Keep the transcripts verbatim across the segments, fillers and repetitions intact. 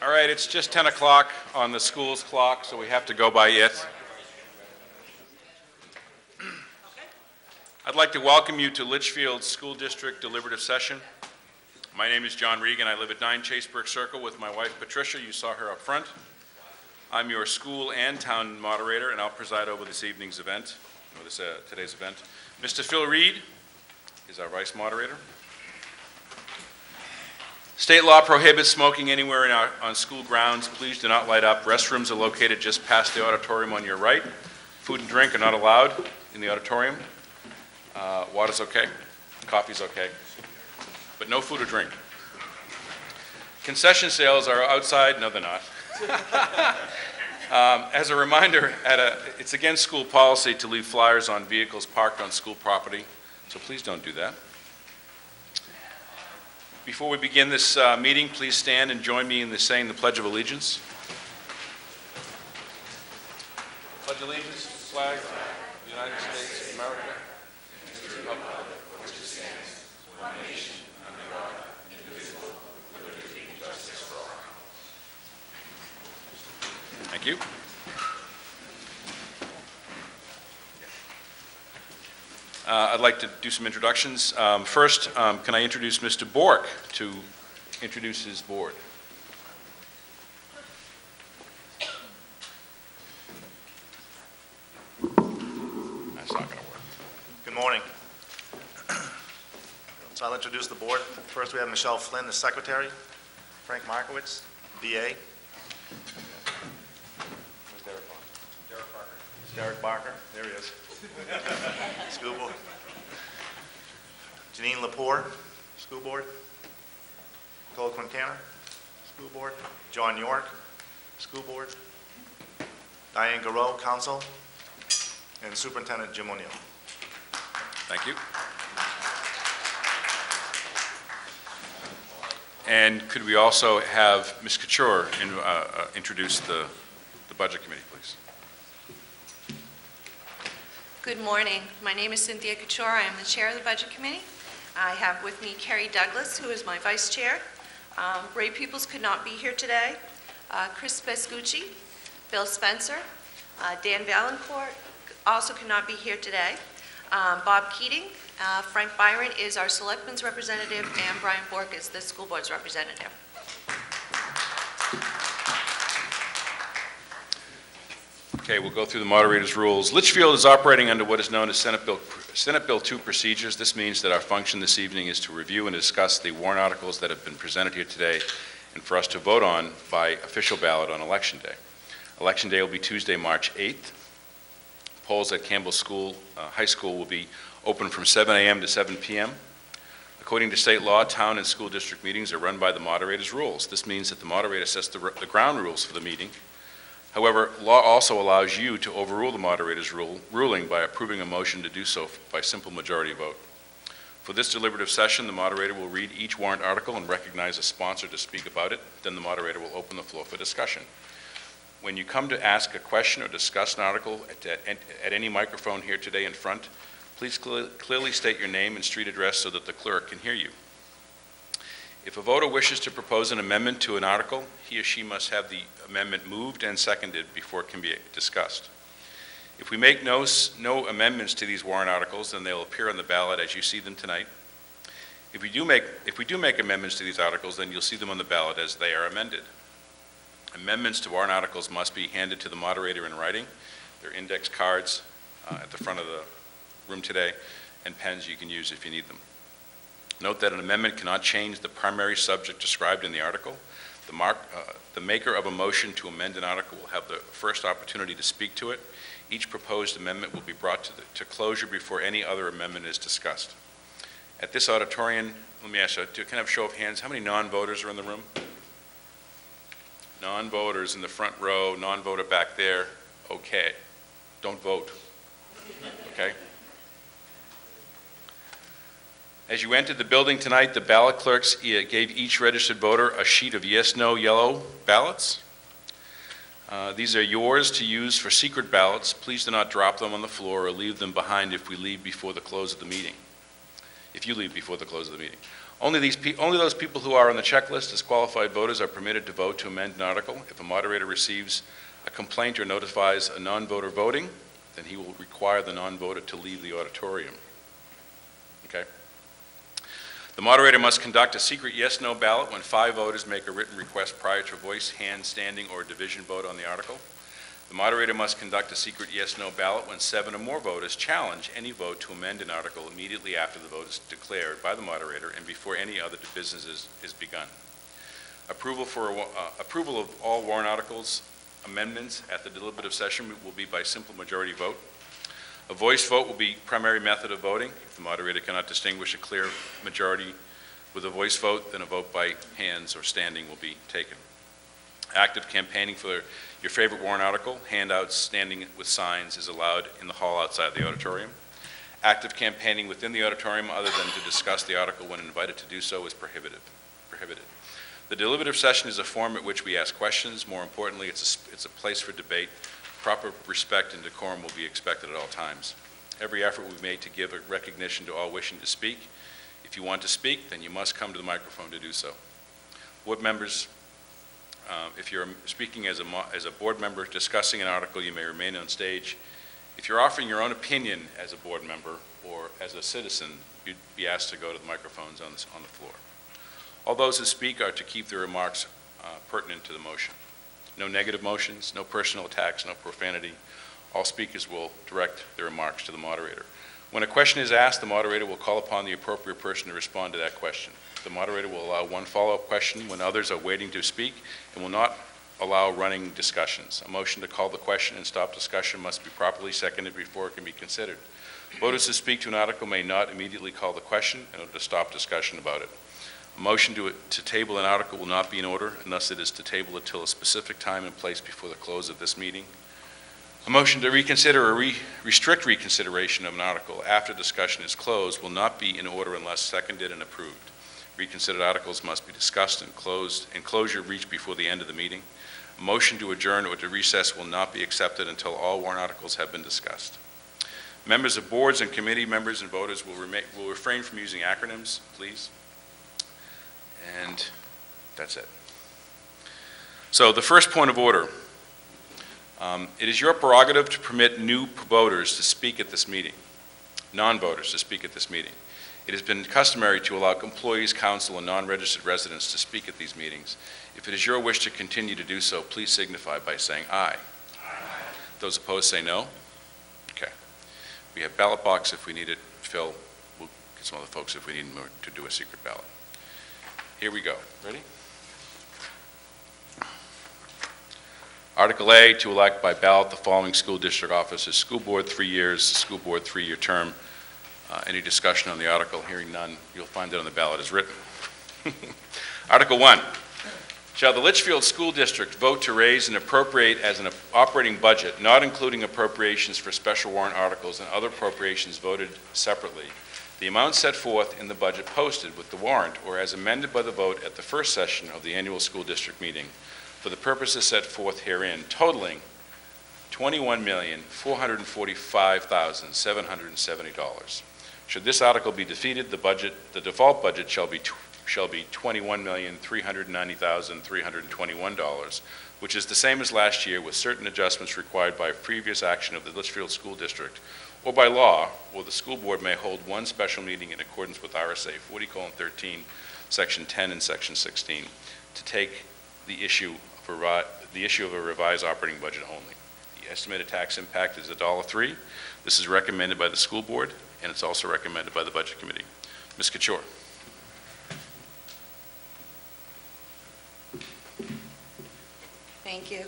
All right, it's just ten o'clock on the school's clock, so we have to go by it. I'd like to welcome you to Litchfield School District Deliberative Session. My name is John Regan. I live at nine Chaseburg Circle with my wife Patricia. You saw her up front. I'm your school and town moderator, and I'll preside over this evening's event, or this, uh, today's event. Mister Phil Reed is our vice moderator. State law prohibits smoking anywhere in our, on school grounds. Please do not light up. Restrooms are located just past the auditorium on your right. Food and drink are not allowed in the auditorium. Uh, water's okay, coffee's okay, but no food or drink. Concession sales are outside. No, they're not. um, as a reminder, at a, it's against school policy to leave flyers on vehicles parked on school property, so please don't do that. Before we begin this uh, meeting, please stand and join me in the saying the Pledge of Allegiance. Pledge allegiance to the flag of the United States of America and to the republic which stands, one nation, under God, indivisible, with liberty and justice for all. Thank you. Uh, I'd like to do some introductions. Um, first, um, can I introduce Mister Bork to introduce his board? That's not going to work. Good morning. So I'll introduce the board. First, we have Michelle Flynn, the secretary. Frank Markowitz, B A. Where's Derek Barker? Derek Barker. Derek Barker. There he is. School board. Janine Lepore, school board. Nicole Quintana, school board. John York, school board. Diane Garreau, council. And Superintendent Jim O'Neill. Thank you. And could we also have Miz Couture in, uh, uh, introduce the, the budget committee, please? Good morning. My name is Cynthia Couture. I am the chair of the Budget Committee. I have with me Kerry Douglas, who is my vice chair. Um, Ray Peoples could not be here today. Uh, Chris Pescucci, Bill Spencer, uh, Dan Valancourt also could not be here today. Um, Bob Keating, uh, Frank Byron is our selectman's representative, and Brian Bork is the school board's representative. Okay, we'll go through the moderator's rules. Litchfield is operating under what is known as Senate Bill, Senate Bill two procedures. This means that our function this evening is to review and discuss the warrant articles that have been presented here today and for us to vote on by official ballot on Election Day. Election Day will be Tuesday, March eighth. Polls at Campbell School, uh, High School will be open from seven A M to seven P M According to state law, town and school district meetings are run by the moderator's rules. This means that the moderator sets the, the ground rules for the meeting. However, law also allows you to overrule the moderator's rule, ruling by approving a motion to do so by simple majority vote. For this deliberative session, the moderator will read each warrant article and recognize a sponsor to speak about it. Then the moderator will open the floor for discussion. When you come to ask a question or discuss an article at, at, at any microphone here today in front, please cl- clearly state your name and street address so that the clerk can hear you. If a voter wishes to propose an amendment to an article, he or she must have the amendment moved and seconded before it can be discussed. If we make no, no amendments to these warrant articles, then they'll appear on the ballot as you see them tonight. If we do make, if we do make amendments to these articles, then you'll see them on the ballot as they are amended. Amendments to warrant articles must be handed to the moderator in writing. There are index cards uh, at the front of the room today, and pens you can use if you need them. Note that an amendment cannot change the primary subject described in the article. The, mark, uh, the maker of a motion to amend an article will have the first opportunity to speak to it. Each proposed amendment will be brought to, the, to closure before any other amendment is discussed. At this auditorium, let me ask you, can I have a show of hands? How many non-voters are in the room? Non-voters in the front row, non-voter back there. Okay. Don't vote. Okay? As you entered the building tonight, the ballot clerks gave each registered voter a sheet of yes, no, yellow ballots. Uh, these are yours to use for secret ballots. Please do not drop them on the floor or leave them behind if we leave before the close of the meeting. if you leave before the close of the meeting. Only these pe only those people who are on the checklist as qualified voters are permitted to vote to amend an article. If a moderator receives a complaint or notifies a non-voter voting, then he will require the non-voter to leave the auditorium. Okay? The moderator must conduct a secret yes-no ballot when five voters make a written request prior to a voice, hand, standing, or division vote on the article. The moderator must conduct a secret yes-no ballot when seven or more voters challenge any vote to amend an article immediately after the vote is declared by the moderator and before any other business is, is begun. Approval, for, uh, approval of all warrant articles amendments at the deliberative session will be by simple majority vote. A voice vote will be primary method of voting. If the moderator cannot distinguish a clear majority with a voice vote, then a vote by hands or standing will be taken. Active campaigning for your favorite warrant article, handouts, standing with signs is allowed in the hall outside the auditorium. Active campaigning within the auditorium other than to discuss the article when invited to do so is prohibited. prohibited. The deliberative session is a forum at which we ask questions. More importantly, it's a, it's a place for debate. Proper respect and decorum will be expected at all times. Every effort we've made to give a recognition to all wishing to speak. If you want to speak, then you must come to the microphone to do so. Board members, uh, if you're speaking as a, as a board member discussing an article, you may remain on stage. If you're offering your own opinion as a board member or as a citizen, you'd be asked to go to the microphones on, this, on the floor. All those who speak are to keep their remarks uh, pertinent to the motion. No negative motions, no personal attacks, no profanity. All speakers will direct their remarks to the moderator. When a question is asked, the moderator will call upon the appropriate person to respond to that question. The moderator will allow one follow-up question when others are waiting to speak and will not allow running discussions. A motion to call the question and stop discussion must be properly seconded before it can be considered. Voters who speak to an article may not immediately call the question in order to stop discussion about it. A motion to, to table an article will not be in order unless it is to table it till a specific time and place before the close of this meeting. A motion to reconsider or re restrict reconsideration of an article after discussion is closed will not be in order unless seconded and approved. Reconsidered articles must be discussed and closed, and closure reached before the end of the meeting. A motion to adjourn or to recess will not be accepted until all warrant articles have been discussed. Members of boards and committee members and voters will, remain, will refrain from using acronyms, please. And that's it. So the first point of order. Um, it is your prerogative to permit new voters to speak at this meeting, non-voters to speak at this meeting. It has been customary to allow employees, council, and non-registered residents to speak at these meetings. If it is your wish to continue to do so, please signify by saying aye. Aye. Those opposed say no. Okay. We have ballot box if we need it. Phil, we'll get some other folks if we need more to do a secret ballot. Here we go. Ready? Article A, to elect by ballot the following school district officers. School board, three years. School board, three-year term. Uh, any discussion on the article? Hearing none, you'll find it on the ballot as written. Article one. Shall the Litchfield School District vote to raise and appropriate as an operating budget, not including appropriations for special warrant articles and other appropriations voted separately, the amount set forth in the budget posted with the warrant or as amended by the vote at the first session of the annual school district meeting for the purposes set forth herein, totaling twenty-one million, four hundred forty-five thousand, seven hundred seventy dollars. Should this article be defeated, the budget, the default budget shall be shall be twenty-one million, three hundred ninety thousand, three hundred twenty-one dollars, which is the same as last year with certain adjustments required by previous action of the Litchfield School District or by law, or the school board may hold one special meeting in accordance with R S A forty colon thirteen, section ten and section sixteen, to take the issue of a, the issue of a revised operating budget only. The estimated tax impact is one dollar three. This is recommended by the school board, and it's also recommended by the budget committee. Miz Couture. Thank you.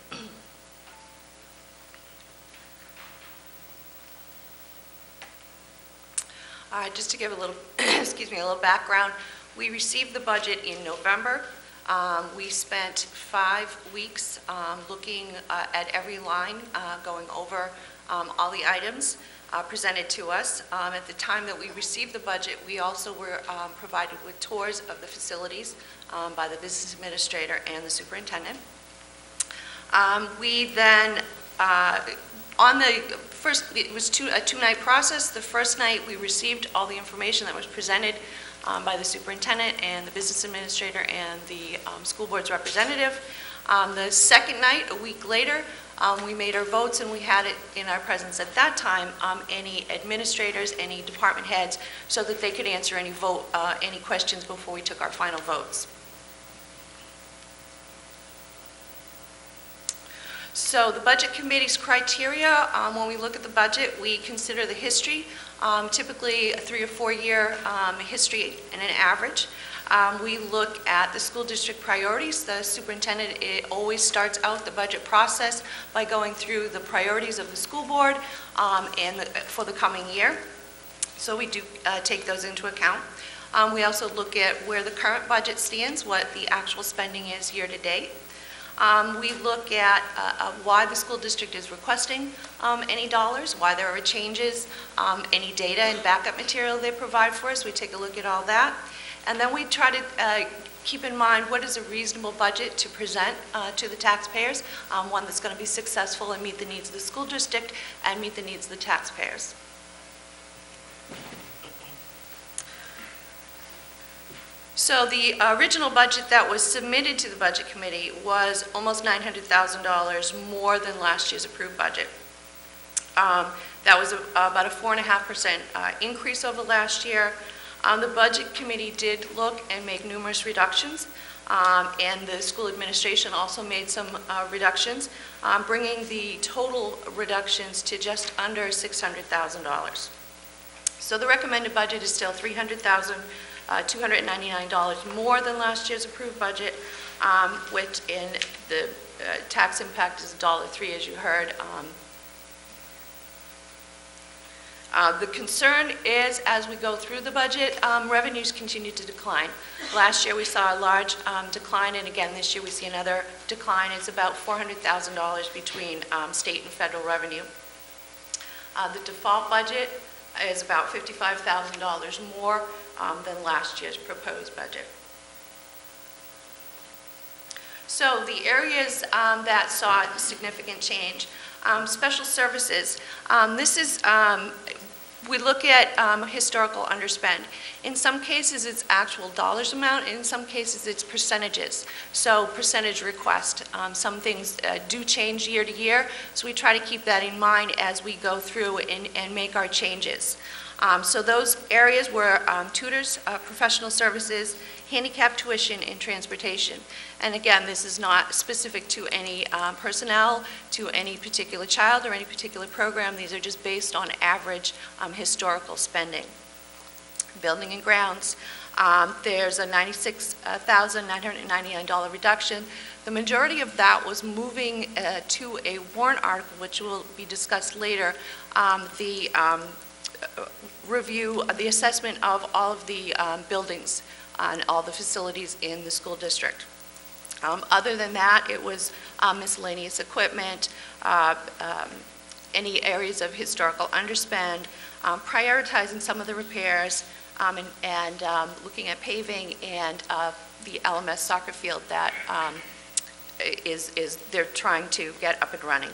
Uh, just to give a little, excuse me, a little background, we received the budget in November. Um, we spent five weeks um, looking uh, at every line, uh, going over um, all the items uh, presented to us. Um, at the time that we received the budget, we also were um, provided with tours of the facilities um, by the business administrator and the superintendent. Um, we then, uh, on the first, it was two, a two-night process. The first night, we received all the information that was presented um, by the superintendent and the business administrator and the um, school board's representative. Um, the second night, a week later, um, we made our votes, and we had it in our presence at that time, um, any administrators, any department heads, so that they could answer any vote, uh, any questions before we took our final votes. So the Budget Committee's criteria, um, when we look at the budget, we consider the history, um, typically a three or four year um, history and an average. Um, we look at the school district priorities. The superintendent it always starts out the budget process by going through the priorities of the school board um, and the, for the coming year. So we do uh, take those into account. Um, we also look at where the current budget stands, what the actual spending is year to date. Um, we look at uh, uh, why the school district is requesting um, any dollars, why there are changes, um, any data and backup material they provide for us. We take a look at all that. And then we try to uh, keep in mind what is a reasonable budget to present uh, to the taxpayers, um, one that's going to be successful and meet the needs of the school district and meet the needs of the taxpayers. So the original budget that was submitted to the Budget Committee was almost nine hundred thousand dollars more than last year's approved budget. Um, that was a, about a four point five percent uh, increase over last year. Um, the Budget Committee did look and make numerous reductions, um, and the school administration also made some uh, reductions, um, bringing the total reductions to just under six hundred thousand dollars. So the recommended budget is still three hundred thousand two hundred ninety-nine dollars more than last year's approved budget, um, which in the uh, tax impact is one dollar and three cents, as you heard. Um, Uh, the concern is, as we go through the budget, um, revenues continue to decline. Last year we saw a large um, decline, and again this year we see another decline. It's about four hundred thousand dollars between um, state and federal revenue. Uh, the default budget is about fifty-five thousand dollars more um, than last year's proposed budget. So the areas um, that saw significant change, um, special services. Um, this is, um, we look at um, historical underspend. In some cases it's actual dollars amount, in some cases it's percentages. So percentage request. Um, some things uh, do change year to year, so we try to keep that in mind as we go through and, and make our changes. Um, so those areas were um, tutors, uh, professional services, handicap tuition, and transportation. And again, this is not specific to any uh, personnel, to any particular child or any particular program. These are just based on average um, historical spending. Building and grounds, um, there's a ninety-six thousand nine hundred ninety-nine dollars reduction. The majority of that was moving uh, to a warrant article, which will be discussed later, um, the um, review, the assessment of all of the um, buildings and all the facilities in the school district. Um, other than that, it was um, miscellaneous equipment, uh, um, any areas of historical underspend, um, prioritizing some of the repairs, um, and, and um, looking at paving and uh, the L M S soccer field that um, is, is they're trying to get up and running.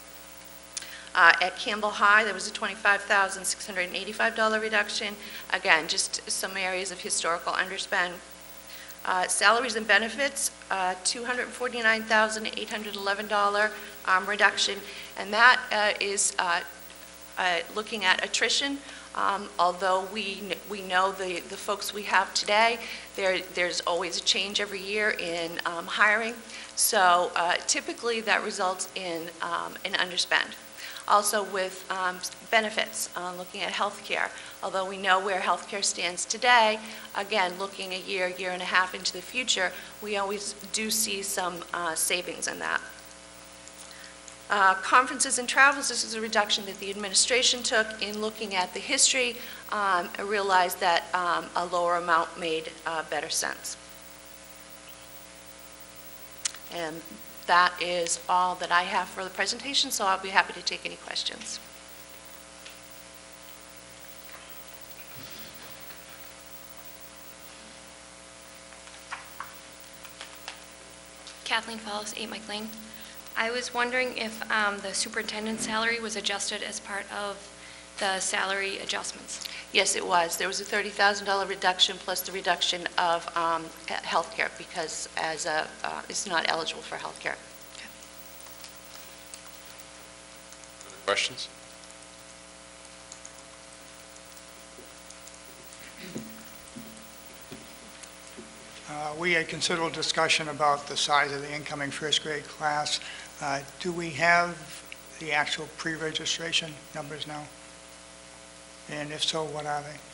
Uh, at Campbell High, there was a twenty-five thousand six hundred eighty-five dollars reduction. Again, just some areas of historical underspend. Uh, salaries and benefits, uh, two hundred forty-nine thousand eight hundred eleven dollars um, reduction, and that uh, is uh, uh, looking at attrition. Um, although we we know the the folks we have today, there there's always a change every year in um, hiring. So uh, typically that results in um, an underspend. Also with um, benefits, uh, looking at health care. Although we know where health care stands today, again, looking a year, year and a half into the future, we always do see some uh, savings in that. Uh, conferences and travels, this is a reduction that the administration took in looking at the history. Um, I realized that um, a lower amount made uh, better sense. And that is all that I have for the presentation, so I'll be happy to take any questions. Kathleen Fallis, eight Mike Lane. I was wondering if um, the superintendent's salary was adjusted as part of the salary adjustments. Yes, it was. There was a thirty thousand dollars reduction plus the reduction of um, health care because as a, uh, it's not eligible for health care. Questions? Uh, We had considerable discussion about the size of the incoming first grade class. Uh, Do we have the actual pre-registration numbers now? And if so, what are they?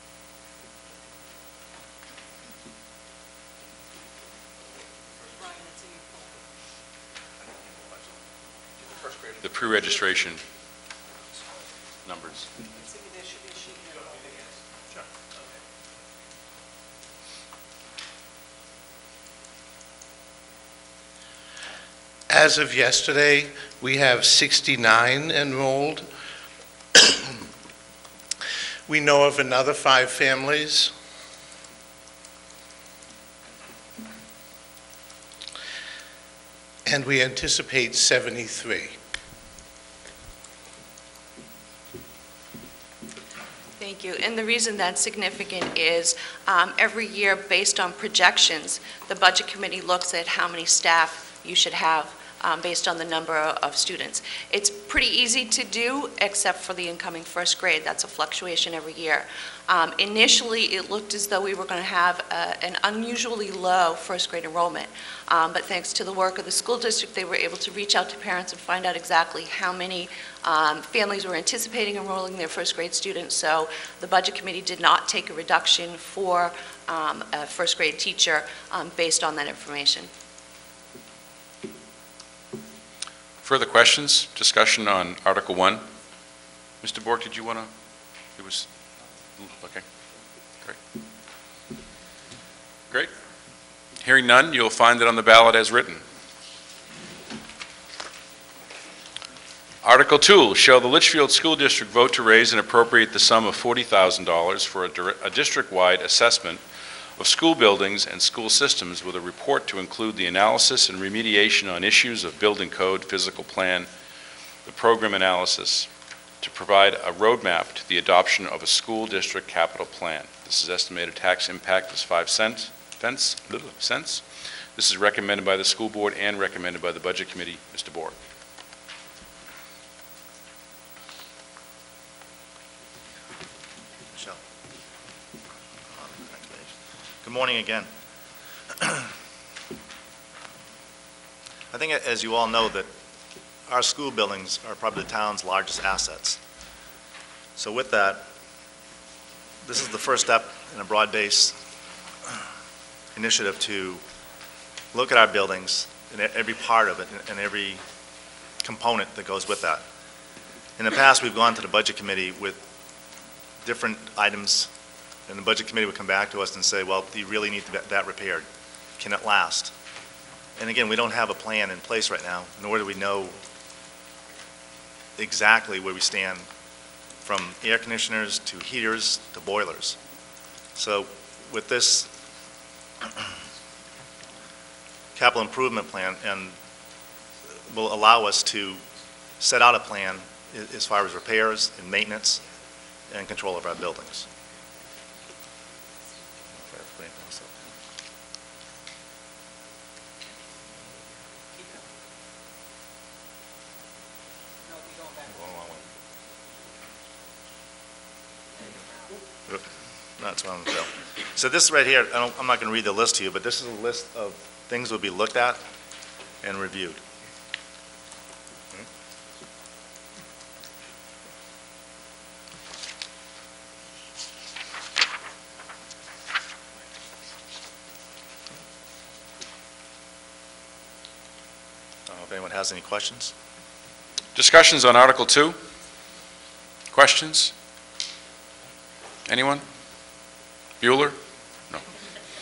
The pre-registration numbers. As of yesterday, we have sixty-nine enrolled. We know of another five families. And we anticipate seventy-three. Thank you. And the reason that's significant is um, every year, based on projections, the Budget Committee looks at how many staff you should have um, based on the number of students. It's pretty easy to do, except for the incoming first grade. That's a fluctuation every year. Um, initially, it looked as though we were going to have a, an unusually low first grade enrollment. Um, but thanks to the work of the school district, they were able to reach out to parents and find out exactly how many um, families were anticipating enrolling their first grade students. So the Budget Committee did not take a reduction for um, a first grade teacher um, based on that information. Further questions, discussion on Article one? Mister Bork, did you want to, it was, okay, great. Great. Hearing none, you'll find it on the ballot as written. Article two, shall the Litchfield School District vote to raise and appropriate the sum of forty thousand dollars for a, dir- a district-wide assessment of school buildings and school systems with a report to include the analysis and remediation on issues of building code, physical plan, the program analysis, to provide a roadmap to the adoption of a school district capital plan. This is estimated tax impact is five cents. Cents. cents. This is recommended by the school board and recommended by the Budget Committee. Mister Bork. Michelle. Good morning again. I think, as you all know, that our school buildings are probably the town's largest assets. So with that, this is the first step in a broad-based initiative to look at our buildings and every part of it and every component that goes with that. In the past, we've gone to the Budget Committee with different items, and the Budget Committee would come back to us and say, well, do you really need that repaired? Can it last? And again, we don't have a plan in place right now, nor do we know exactly where we stand from air conditioners to heaters to boilers. So with this capital improvement plan, and will allow us to set out a plan a- as far as repairs and maintenance and control of our buildings. That's what I'm saying. So this right here, I don't, I'm not going to read the list to you, but this is a list of things that will be looked at and reviewed. I don't know if anyone has any questions. Discussions on Article two? Questions? Anyone? Bueller? No. Do you want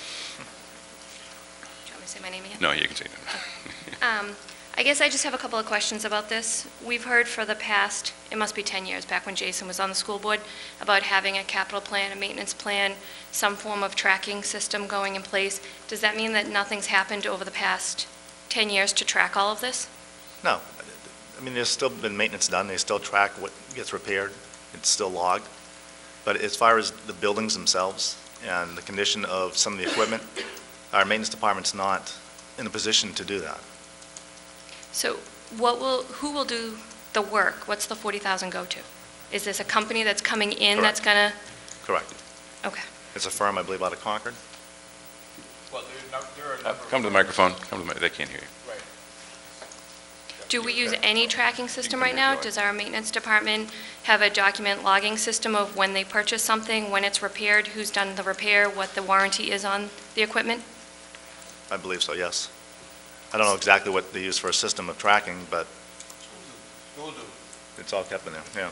me to say my name again? No, you can say that. Um, I guess I just have a couple of questions about this. We've heard for the past, it must be ten years, back when Jason was on the school board, about having a capital plan, a maintenance plan, some form of tracking system going in place. Does that mean that nothing's happened over the past ten years to track all of this? No. I mean, there's still been maintenance done. They still track what gets repaired. It's still logged. But as far as the buildings themselves and the condition of some of the equipment, our maintenance department's not in a position to do that. So what will, who will do the work? What's the forty thousand go to? Is this a company that's coming in that's gonna? Correct. Okay. It's a firm, I believe, out of Concord. Well, there are no- there are a Uh, number of- Come to the microphone, come to the, mi- they can't hear you. Right. Do we use any tracking system right now? Does our maintenance department have a document logging system of when they purchase something, when it's repaired, who's done the repair, what the warranty is on the equipment? I believe so, yes. I don't know exactly what they use for a system of tracking, but Will do. it's all kept in there, yeah.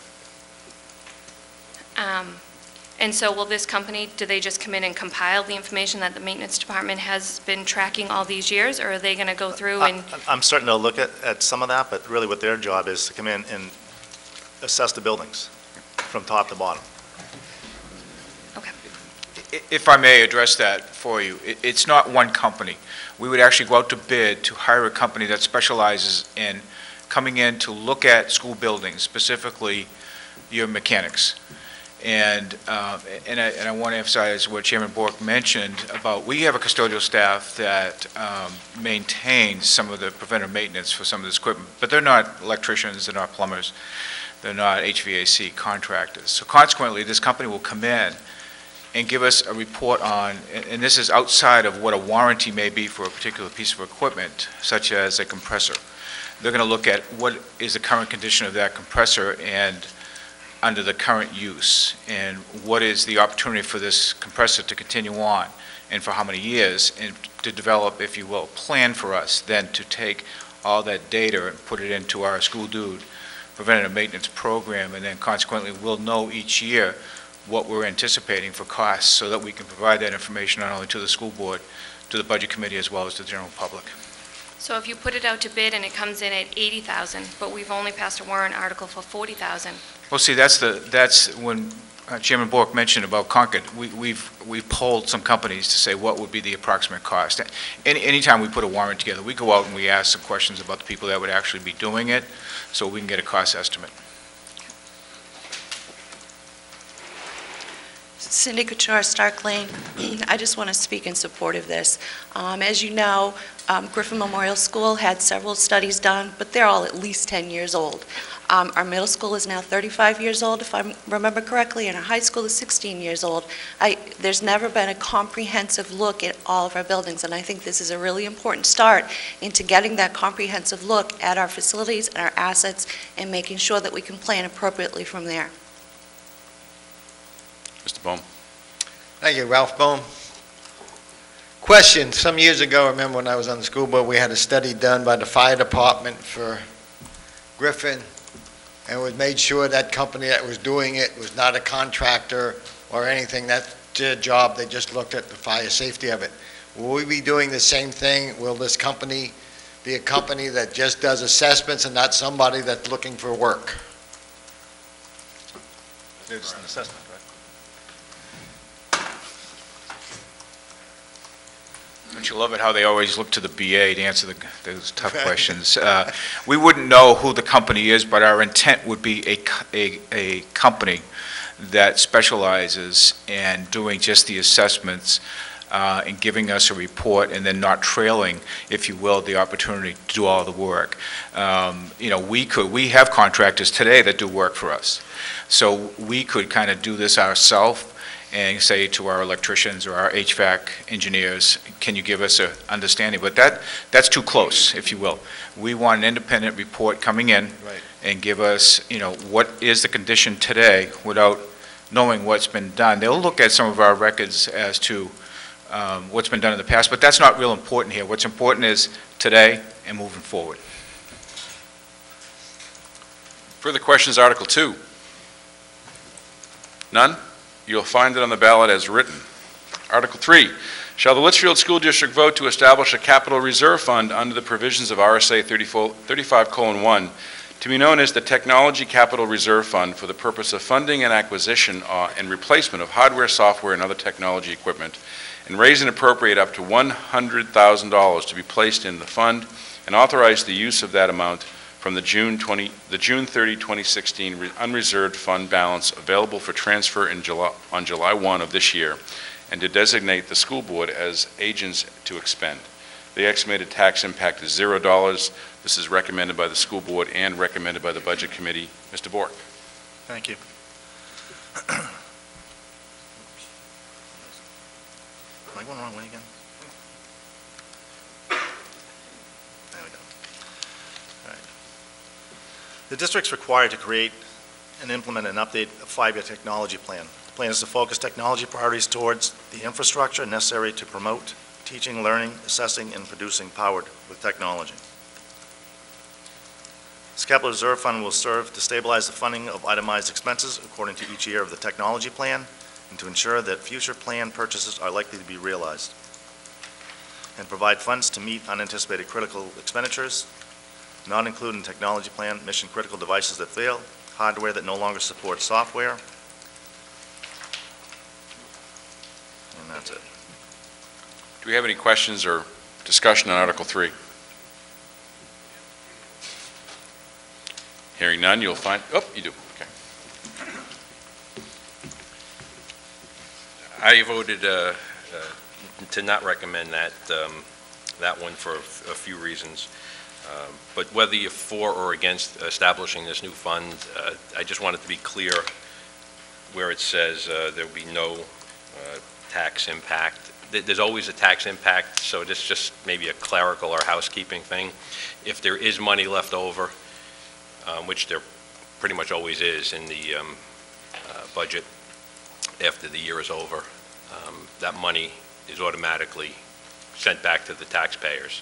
Um, And so will this company, do they just come in and compile the information that the maintenance department has been tracking all these years, or are they going to go through and? I- I'm starting to look at, at some of that, but really what their job is to come in and assess the buildings from top to bottom. Okay. I- If I may address that for you, it- it's not one company. We would actually go out to bid to hire a company that specializes in coming in to look at school buildings, specifically your mechanics. And, uh, and I, and I want to emphasize what Chairman Bork mentioned about, we have a custodial staff that um, maintains some of the preventive maintenance for some of this equipment, but they're not electricians, they're not plumbers, they're not H V A C contractors. So consequently, this company will come in and give us a report on, and and this is outside of what a warranty may be for a particular piece of equipment, such as a compressor. They're going to look at what is the current condition of that compressor and under the current use, and what is the opportunity for this compressor to continue on, and for how many years, and to develop, if you will, a plan for us then to take all that data and put it into our school dude preventative maintenance program, and then consequently we'll know each year what we're anticipating for costs, so that we can provide that information not only to the school board, to the budget committee, as well as to the general public. So if you put it out to bid and it comes in at eighty thousand, but we've only passed a warrant article for forty thousand, Well, see, that's the, that's when uh, Chairman Bork mentioned about Concord, we, we've, we've polled some companies to say what would be the approximate cost. Any, anytime we put a warrant together, we go out and we ask some questions about the people that would actually be doing it, so we can get a cost estimate. Cindy Couture, Stark Lane. I just want to speak in support of this. Um, As you know, um, Griffin Memorial School had several studies done, but they're all at least ten years old. Um, Our middle school is now thirty-five years old, if I remember correctly, and our high school is sixteen years old. I, there's never been a comprehensive look at all of our buildings, and I think this is a really important start into getting that comprehensive look at our facilities and our assets and making sure that we can plan appropriately from there. Mister Bohm? Thank you, Ralph Bohm. Question, some years ago, I remember when I was on the school board, we had a study done by the fire department for Griffin, and it was made sure that company that was doing it was not a contractor or anything. That's their job, they just looked at the fire safety of it. Will we be doing the same thing? Will this company be a company that just does assessments and not somebody that's looking for work? It's an assessment, right? Don't you love it how they always look to the B A to answer the, those tough questions? Uh, We wouldn't know who the company is, but our intent would be a, co- a, a company that specializes in doing just the assessments uh, and giving us a report, and then not trailing, if you will, the opportunity to do all the work. Um, You know, we could, we have contractors today that do work for us. So we could kind of do this ourselves and say to our electricians or our H V A C engineers, can you give us an understanding? But that, that's too close, if you will. We want an independent report coming in Right. and give us, you know, what is the condition today without knowing what's been done. They'll look at some of our records as to um, what's been done in the past, but that's not real important here. What's important is today and moving forward. Further questions, Article two? None? You'll find it on the ballot as written. Article three, shall the Litchfield School District vote to establish a capital reserve fund under the provisions of R S A thirty-five colon one to be known as the Technology Capital Reserve Fund for the purpose of funding and acquisition uh, and replacement of hardware, software, and other technology equipment, and raise and appropriate up to one hundred thousand dollars to be placed in the fund, and authorize the use of that amount from the June twenty, the June thirtieth, twenty sixteen re- unreserved fund balance available for transfer in July, on July first of this year, and to designate the school board as agents to expend. The estimated tax impact is zero dollars. This is recommended by the school board and recommended by the Budget Committee. Mister Bork. Thank you. Am I going the wrong way again? There we go. All right. The district's required to create and implement and update a five-year technology plan. The plan is to focus technology priorities towards the infrastructure necessary to promote teaching, learning, assessing, and producing powered with technology. This capital reserve fund will serve to stabilize the funding of itemized expenses according to each year of the technology plan and to ensure that future plan purchases are likely to be realized, and provide funds to meet unanticipated critical expenditures, not including technology plan, mission-critical devices that fail, hardware that no longer supports software, and that's it. Do we have any questions or discussion on Article three? Hearing none, you'll find, oh, you do, okay. I voted uh, uh, to not recommend that, um, that one for a f- a few reasons. Um, But whether you're for or against establishing this new fund, uh, I just want it to be clear where it says uh, there'll be no uh, tax impact. Th- There's always a tax impact, so this is just maybe a clerical or housekeeping thing. If there is money left over, um, which there pretty much always is in the um, uh, budget after the year is over, um, that money is automatically sent back to the taxpayers.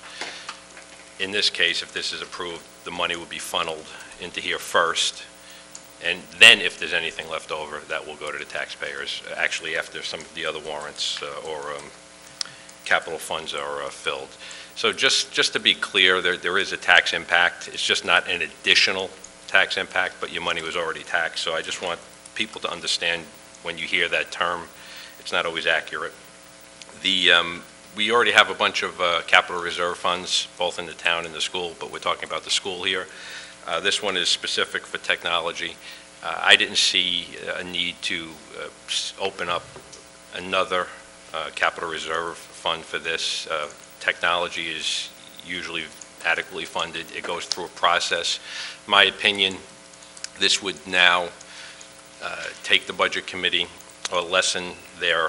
In this case, if this is approved, the money will be funneled into here first, and then if there's anything left over, that will go to the taxpayers, actually after some of the other warrants uh, or um, capital funds are uh, filled. So just, just to be clear, there, there is a tax impact. It's just not an additional tax impact, but your money was already taxed. So I just want people to understand when you hear that term, it's not always accurate. The, um, we already have a bunch of uh, capital reserve funds, both in the town and the school, but we're talking about the school here. Uh, this one is specific for technology. Uh, I didn't see a need to uh, s- open up another uh, capital reserve fund for this. Uh, technology is usually adequately funded. It goes through a process. My opinion, this would now uh, take the budget committee or lessen their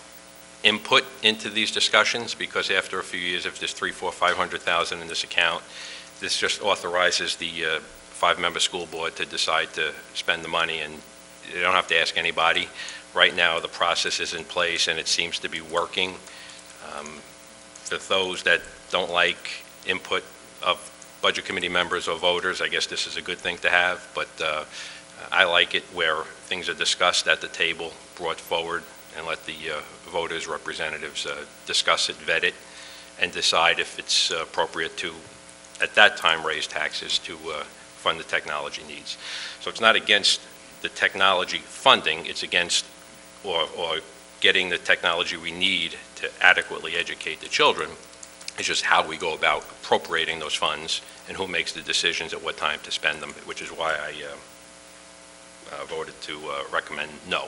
input into these discussions, because after a few years, if there's three, four, five hundred thousand in this account, this just authorizes the uh, five-member school board to decide to spend the money, and you don't have to ask anybody. Right now, the process is in place, and it seems to be working. Um, for those that don't like input of budget committee members or voters, I guess this is a good thing to have, but uh, I like it where things are discussed at the table, brought forward, and let the uh, voters, representatives uh, discuss it, vet it, and decide if it's uh, appropriate to, at that time, raise taxes to uh, fund the technology needs. So it's not against the technology funding, it's against or, or getting the technology we need to adequately educate the children. It's just how we go about appropriating those funds and who makes the decisions at what time to spend them, which is why I uh, uh, voted to uh, recommend no.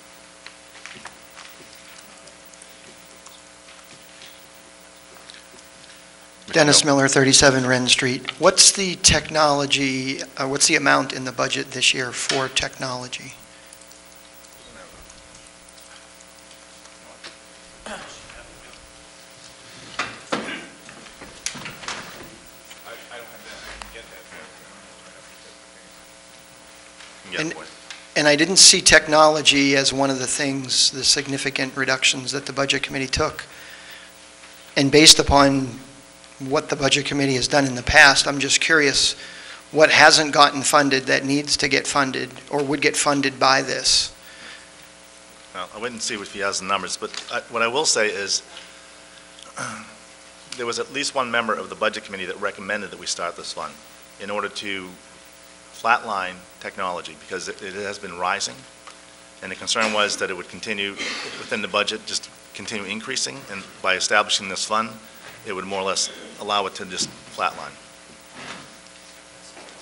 Dennis Miller, thirty-seven Wren Street. What's the technology, uh, what's the amount in the budget this year for technology? Yeah, And- boy. And I didn't see technology as one of the things, the significant reductions that the Budget Committee took. And based upon what the Budget Committee has done in the past, I'm just curious, what hasn't gotten funded that needs to get funded or would get funded by this? Well, I wouldn't see if he has the numbers, but I- what I will say is, there was at least one member of the Budget Committee that recommended that we start this fund in order to flatline technology, because it it has been rising, and the concern was that it would continue within the budget, just continue increasing, and by establishing this fund, it would more or less allow it to just flatline.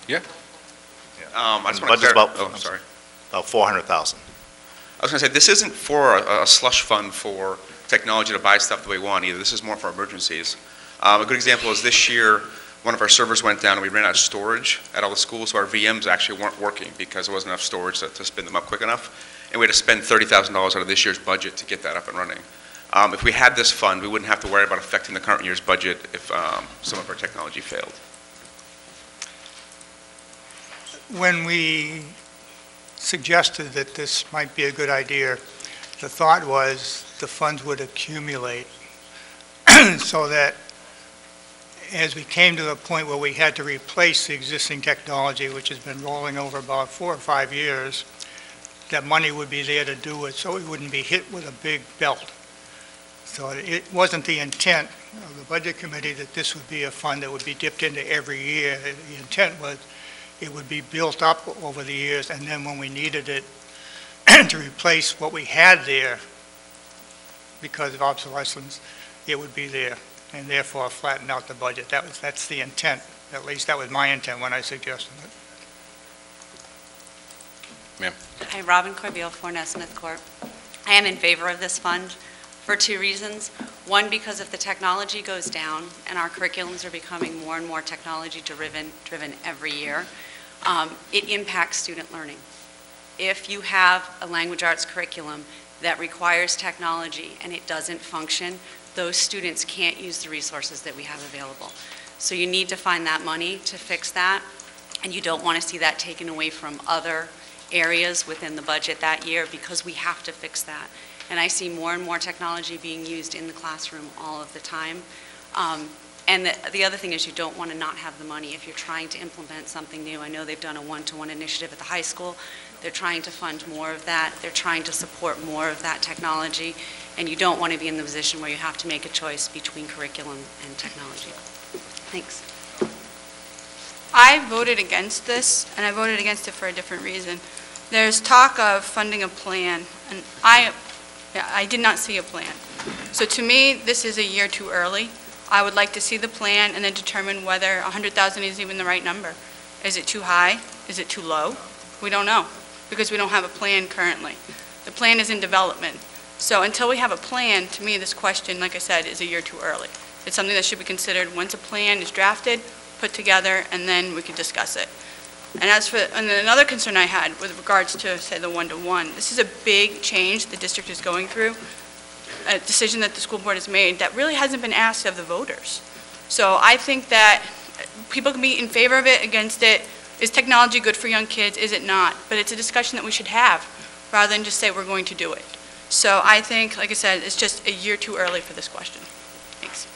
Yeah. Um, I And just the want to budget's clar- about, oh, I'm sorry. about four hundred thousand. I was going to say, this isn't for a, a slush fund for technology to buy stuff that we want either. This is more for emergencies. Um, a good example is this year, one of our servers went down and we ran out of storage at all the schools, so our V Ms actually weren't working because there wasn't enough storage to, to spin them up quick enough. And we had to spend thirty thousand dollars out of this year's budget to get that up and running. Um, if we had this fund, we wouldn't have to worry about affecting the current year's budget if um, some of our technology failed. When we suggested that this might be a good idea, the thought was the funds would accumulate so that as we came to the point where we had to replace the existing technology, which has been rolling over about four or five years, that money would be there to do it so we wouldn't be hit with a big belt. So it wasn't the intent of the Budget Committee that this would be a fund that would be dipped into every year. The intent was it would be built up over the years, and then when we needed it to replace what we had there because of obsolescence, it would be there, and therefore flatten out the budget. That was, that's the intent. At least that was my intent when I suggested it. Ma'am. Hi, Robin Corbeil, four Nesmith Court. I am in favor of this fund for two reasons. One, because if the technology goes down and our curriculums are becoming more and more technology driven, driven every year, um, it impacts student learning. If you have a language arts curriculum that requires technology and it doesn't function, those students can't use the resources that we have available. So you need to find that money to fix that, and you don't want to see that taken away from other areas within the budget that year because we have to fix that. And I see more and more technology being used in the classroom all of the time. Um, and the, the other thing is you don't want to not have the money if you're trying to implement something new. I know they've done a one-to-one initiative at the high school. They're trying to fund more of that. They're trying to support more of that technology. And you don't want to be in the position where you have to make a choice between curriculum and technology. Thanks. I voted against this, and I voted against it for a different reason. There's talk of funding a plan, and I, I did not see a plan. So to me, this is a year too early. I would like to see the plan and then determine whether one hundred thousand is even the right number. Is it too high? Is it too low? We don't know, because we don't have a plan currently. The plan is in development. So until we have a plan, to me, this question, like I said, is a year too early. It's something that should be considered once a plan is drafted, put together, and then we can discuss it. And as for, and then another concern I had with regards to, say, the one-to-one, this is a big change the district is going through, a decision that the school board has made that really hasn't been asked of the voters. So I think that people can be in favor of it, against it. Is technology good for young kids? Is it not? But it's a discussion that we should have, rather than just say we're going to do it. So I think, like I said, it's just a year too early for this question. Thanks.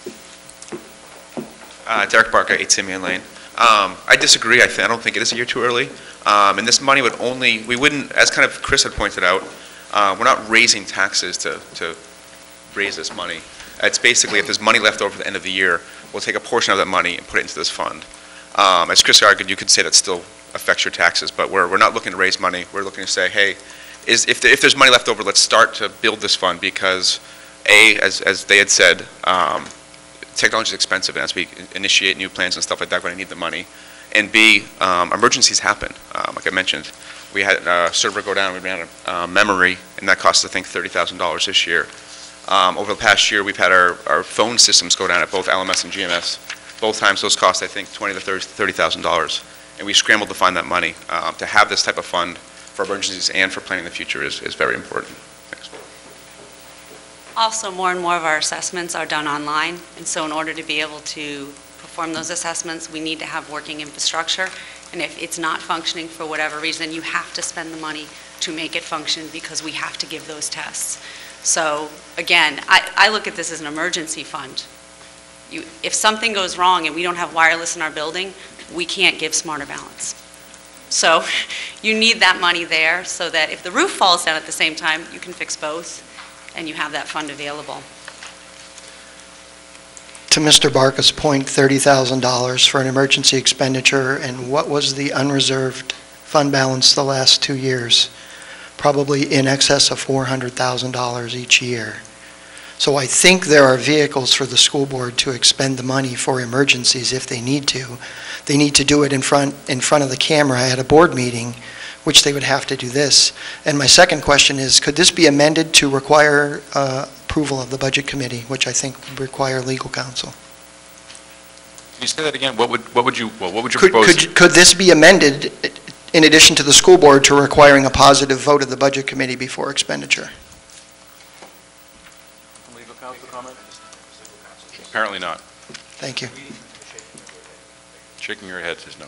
Uh, Derek Barker, eight Simeon Lane. Um, I disagree. I, th I don't think it is a year too early. Um, and this money would only, we wouldn't, as kind of Chris had pointed out, uh, we're not raising taxes to, to raise this money. It's basically, if there's money left over at the end of the year, we'll take a portion of that money and put it into this fund. Um, as Chris argued, you could say that still affects your taxes, but we're, we're not looking to raise money. We're looking to say, hey, is, if, the, if there's money left over, let's start to build this fund because, A, as, as they had said, um, technology is expensive, and as we initiate new plans and stuff like that, we're going to need the money. And B, um, emergencies happen. Um, like I mentioned, we had a server go down, we ran out of uh, memory, and that cost, I think, thirty thousand dollars this year. Um, over the past year, we've had our, our phone systems go down at both L M S and G M S. Both times, those cost, I think, twenty thousand to thirty thousand dollars. And we scrambled to find that money. Um, to have this type of fund for emergencies and for planning the future is, is very important. Thanks. Also, more and more of our assessments are done online, and so in order to be able to perform those assessments, we need to have working infrastructure, and if it's not functioning for whatever reason, you have to spend the money to make it function because we have to give those tests. So, again, I, I look at this as an emergency fund. You, if something goes wrong and we don't have wireless in our building, we can't give Smarter Balance. So, you need that money there so that if the roof falls down at the same time, you can fix both, and you have that fund available. To Mister Barca's point, thirty thousand dollars for an emergency expenditure, and what was the unreserved fund balance the last two years? Probably in excess of four hundred thousand dollars each year. So I think there are vehicles for the school board to expend the money for emergencies if they need to. They need to do it in front, in front of the camera at a board meeting, which they would have to do this. And my second question is, could this be amended to require uh, approval of the Budget Committee, which I think would require legal counsel? Can you say that again? What would, what would you, well, what would you Could, propose? could, could this be amended in addition to the school board to requiring a positive vote of the Budget Committee before expenditure? Legal counsel comment? Apparently not. Thank you. Shaking your head says no.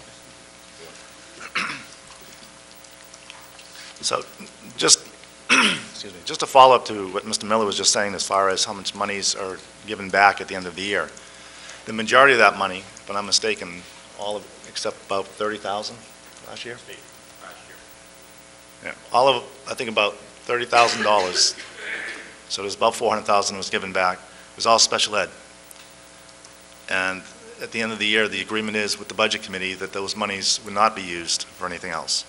So, just, excuse me, just to follow up to what Mister Miller was just saying as far as how much monies are given back at the end of the year. The majority of that money, if I'm not mistaken, all of, except about thirty thousand last year? Yeah, all of, I think about thirty thousand dollars. So there's about four hundred thousand was given back. It was all special ed. And at the end of the year, the agreement is with the Budget Committee that those monies would not be used for anything else.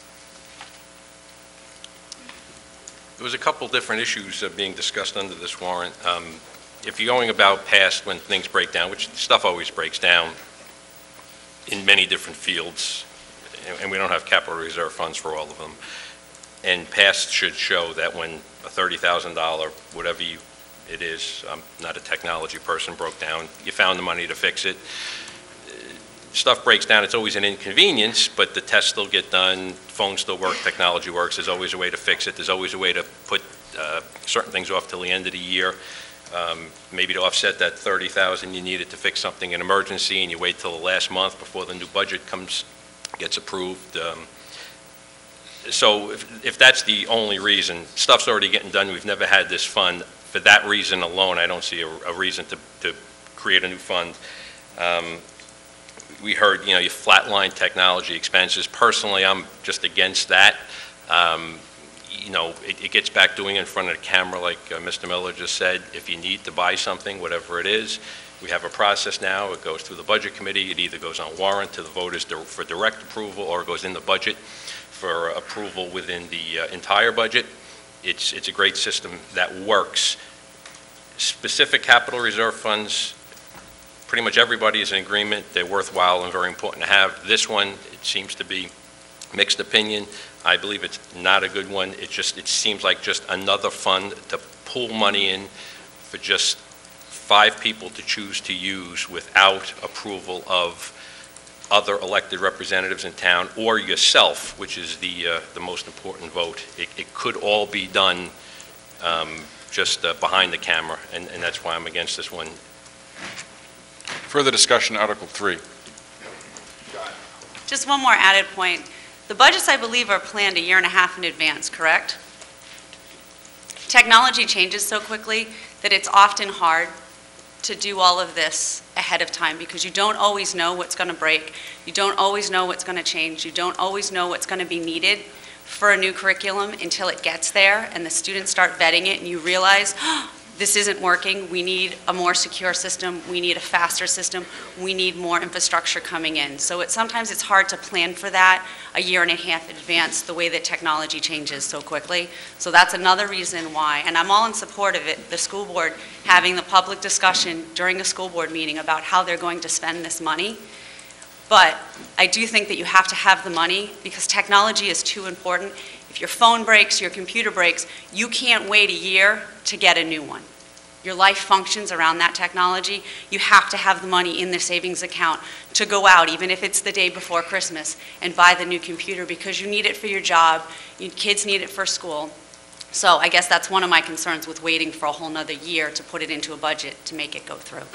There was a couple different issues uh, being discussed under this warrant. Um, If you're going about past when things break down, which stuff always breaks down in many different fields, and- and we don't have capital reserve funds for all of them, and past should show that when a thirty thousand dollars, whatever you, it is, I'm not a technology person, broke down, you found the money to fix it. Stuff breaks down, it's always an inconvenience, but the tests still get done, phones still work, technology works, there's always a way to fix it, there's always a way to put uh, certain things off till the end of the year, um, maybe to offset that thirty thousand you needed to fix something in emergency, and you wait till the last month before the new budget comes, gets approved. Um, so if, if that's the only reason, stuff's already getting done, we've never had this fund, for that reason alone, I don't see a, a reason to, to create a new fund. Um, We heard, you know, you flatline technology expenses. Personally, I'm just against that. Um, you know, it, it gets back doing it in front of the camera, like uh, Mister Miller just said. If you need to buy something, whatever it is, we have a process now. It goes through the Budget Committee. It either goes on warrant to the voters to, for direct approval, or it goes in the budget for approval within the uh, entire budget. It's, it's a great system that works. Specific capital reserve funds, pretty much everybody is in agreement. They're worthwhile and very important to have. This one, it seems to be mixed opinion. I believe it's not a good one. It just, it seems like just another fund to pull money in for just five people to choose to use without approval of other elected representatives in town or yourself, which is the, uh, the most important vote. It, it could all be done um, just uh, behind the camera, and, and that's why I'm against this one. Further discussion, Article three. Just one more added point. The budgets, I believe, are planned a year and a half in advance, correct? Technology changes so quickly that it's often hard to do all of this ahead of time because you don't always know what's going to break. You don't always know what's going to change. You don't always know what's going to be needed for a new curriculum until it gets there and the students start vetting it and you realize, oh, this isn't working, we need a more secure system, we need a faster system, we need more infrastructure coming in. So it, sometimes it's hard to plan for that a year and a half in advance, the way that technology changes so quickly. So that's another reason why, and I'm all in support of it, the school board having the public discussion during a school board meeting about how they're going to spend this money. But I do think that you have to have the money because technology is too important. If your phone breaks, your computer breaks, you can't wait a year to get a new one. Your life functions around that technology. You have to have the money in the savings account to go out, even if it's the day before Christmas, and buy the new computer because you need it for your job, your kids need it for school. So I guess that's one of my concerns with waiting for a whole nother year to put it into a budget to make it go through.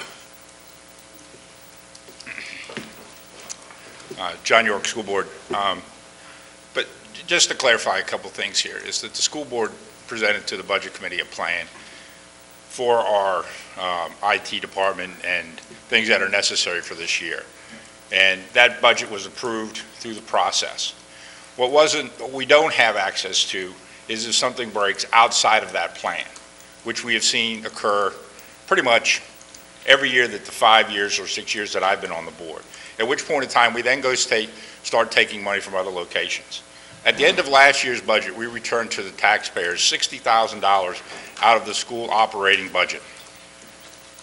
Uh, John York, School Board. Um, but just to clarify a couple things here, is that the school board presented to the Budget Committee a plan for our um, I T department and things that are necessary for this year. And that budget was approved through the process. What wasn't, what we don't have access to is if something breaks outside of that plan, which we have seen occur pretty much every year that the five years or six years that I've been on the board. At which point in time, we then go state, start taking money from other locations. At the end of last year's budget, we returned to the taxpayers sixty thousand dollars out of the school operating budget.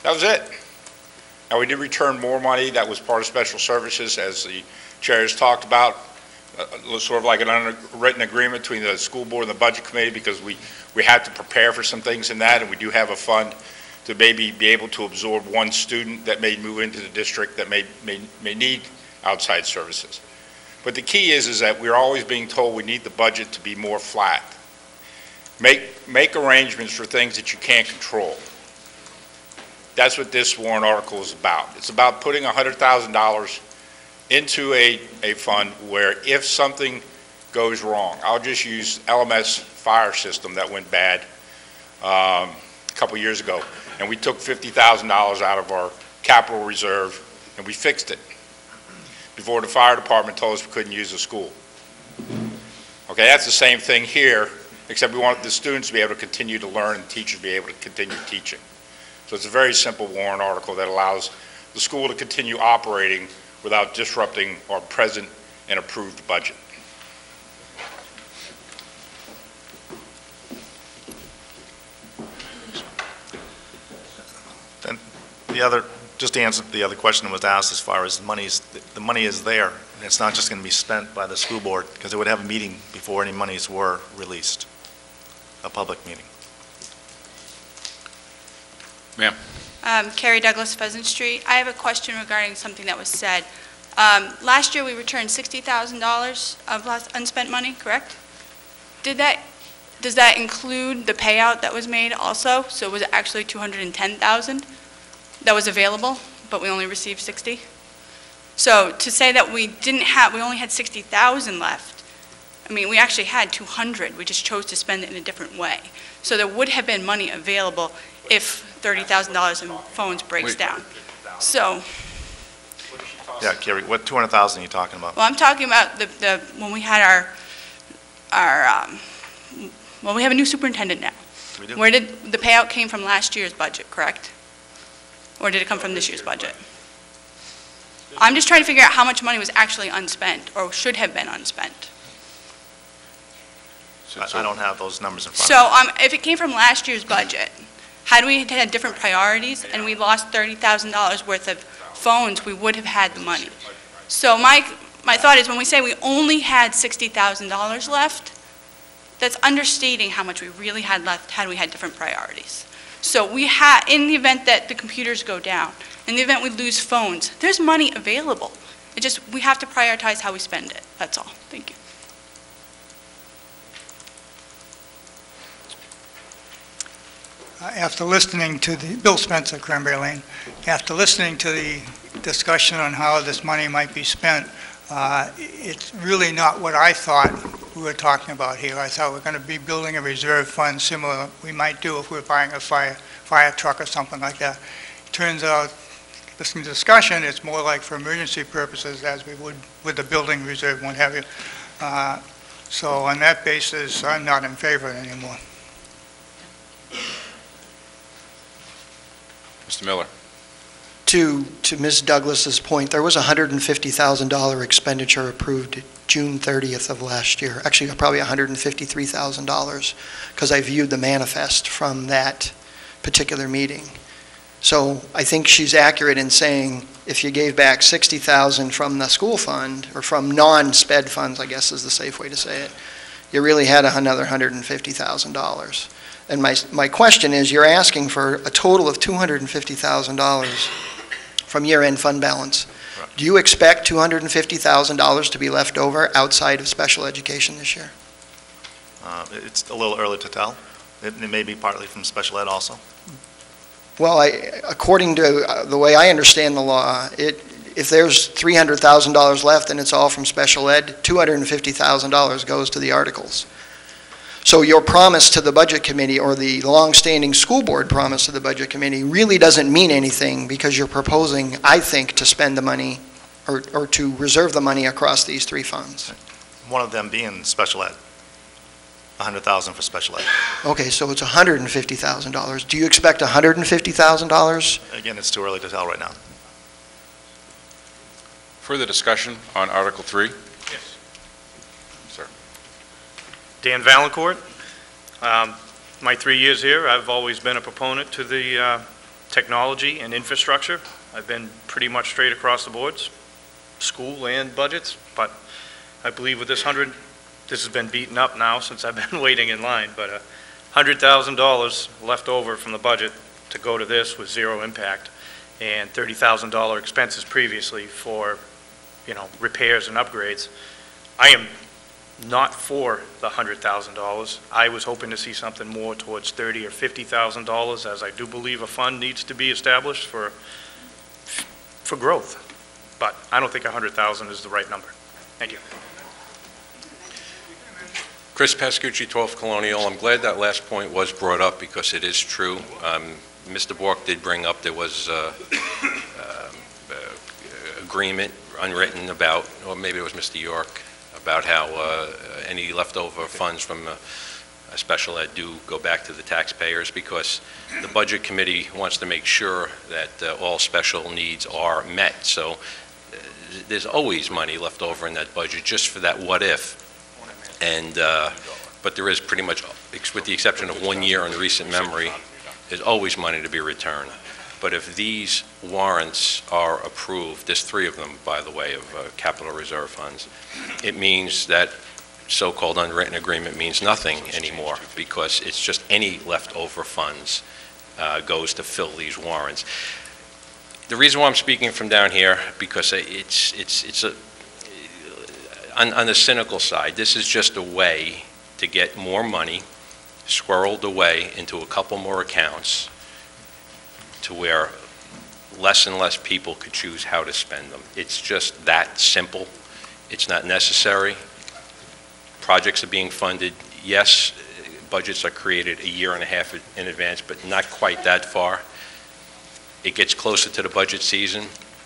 That was it. Now, we did return more money that was part of special services, as the chair has talked about, uh, sort of like an unwritten agreement between the school board and the budget committee, because we, we had to prepare for some things in that, and we do have a fund to maybe be able to absorb one student that may move into the district that may, may, may need outside services. But the key is, is that we're always being told we need the budget to be more flat. Make, make arrangements for things that you can't control. That's what this warrant article is about. It's about putting one hundred thousand dollars into a, a fund where if something goes wrong, I'll just use L M S fire system that went bad um, a couple years ago, and we took fifty thousand dollars out of our capital reserve and we fixed it before the fire department told us we couldn't use the school. Okay, that's the same thing here, except we wanted the students to be able to continue to learn and teachers to be able to continue teaching. So it's a very simple warrant article that allows the school to continue operating without disrupting our present and approved budget. Then the other, just to answer the other question that was asked as far as the money is, the money is there, and it's not just going to be spent by the school board, because it would have a meeting before any monies were released, a public meeting. Ma'am. Um, Carrie Douglas, Pheasant Street. I have a question regarding something that was said. Um, last year, we returned sixty thousand dollars of last unspent money, correct? Did that, does that include the payout that was made also? So was it actually two hundred ten thousand dollars that was available, but we only received sixty? So to say that we didn't have, we only had sixty thousand left, I mean, we actually had two hundred, we just chose to spend it in a different way. So there would have been money available if thirty thousand dollars in phones breaks Wait. down. So, Yeah, Carrie, what two hundred thousand are you talking about? well, I'm talking about the, the, when we had our, our, um, well, we have a new superintendent now. We do. Where did, the payout came from last year's budget, correct? Or did it come from this year's budget? I'm just trying to figure out how much money was actually unspent, or should have been unspent. I I don't have those numbers in front So, of me. um, if it came from last year's budget, had we had different priorities and we lost thirty thousand dollars worth of phones, we would have had the money. So my, my thought is, when we say we only had sixty thousand dollars left, that's understating how much we really had left had we had different priorities. So we had, in the event that the computers go down, in the event we lose phones, there's money available. It just, we have to prioritize how we spend it, that's all. Thank you. Uh, After listening to the, Bill Spencer, Cranberry Lane, after listening to the discussion on how this money might be spent, uh, it's really not what I thought we were talking about here. I thought we we're going to be building a reserve fund similar we might do if we were buying a fire, fire truck or something like that. Turns out, listening to the discussion, it's more like for emergency purposes as we would with the building reserve and what have you. Uh, so on that basis, I'm not in favor anymore. Mister Miller. To, to Miz Douglas's point, there was a one hundred fifty thousand dollars expenditure approved June thirtieth of last year. Actually, probably one hundred fifty-three thousand dollars, because I viewed the manifest from that particular meeting. So I think she's accurate in saying if you gave back sixty thousand dollars from the school fund, or from non-sped funds, I guess is the safe way to say it, you really had another one hundred fifty thousand dollars. And my, my question is, you're asking for a total of two hundred fifty thousand dollars from year-end fund balance. Right. Do you expect two hundred fifty thousand dollars to be left over outside of special education this year? Uh, It's a little early to tell. It it may be partly from special ed also. Well, I, according to uh, the way I understand the law, it, if there's three hundred thousand dollars left and it's all from special ed, two hundred fifty thousand dollars goes to the articles. So your promise to the Budget Committee, or the long-standing school board promise to the Budget Committee, really doesn't mean anything, because you're proposing, I think, to spend the money, or, or to reserve the money across these three funds. One of them being special ed, one hundred thousand dollars for special ed. Okay, so it's one hundred fifty thousand dollars. Do you expect one hundred fifty thousand dollars? Again, it's too early to tell right now. Further discussion on Article three? Yes. Sir. Dan Valancourt. Um, my three years here, I've always been a proponent to the uh, technology and infrastructure. I've been pretty much straight across the boards, school and budgets, but I believe with this hundred, this has been beaten up now since I've been waiting in line, but a hundred thousand dollars left over from the budget to go to this with zero impact, and thirty thousand dollar expenses previously for, you know, repairs and upgrades. I am not for the hundred thousand dollars. I was hoping to see something more towards thirty or fifty thousand dollars, as I do believe a fund needs to be established for for growth. But I don't think a hundred thousand is the right number. Thank you. Chris Pascucci, twelfth Colonial. I'm glad that last point was brought up because it is true. Um, Mister Bork did bring up there was uh, uh, uh, agreement unwritten about, or maybe it was Mister York, about how uh, any leftover funds from uh, a special ed do go back to the taxpayers, because the Budget Committee wants to make sure that uh, all special needs are met. So uh, there's always money left over in that budget just for that what if. And, uh, but there is pretty much, with the exception of one year in recent memory, there's always money to be returned. But if these warrants are approved, there's three of them, by the way, of uh, capital reserve funds, it means that so-called unwritten agreement means nothing anymore, because it's just any leftover funds uh, goes to fill these warrants. The reason why I'm speaking from down here, because it's, it's, it's a, On, on the cynical side, this is just a way to get more money squirreled away into a couple more accounts to where less and less people could choose how to spend them. It's just that simple. It's not necessary. Projects are being funded. Yes, budgets are created a year and a half in advance, but not quite that far. It gets closer to the budget season.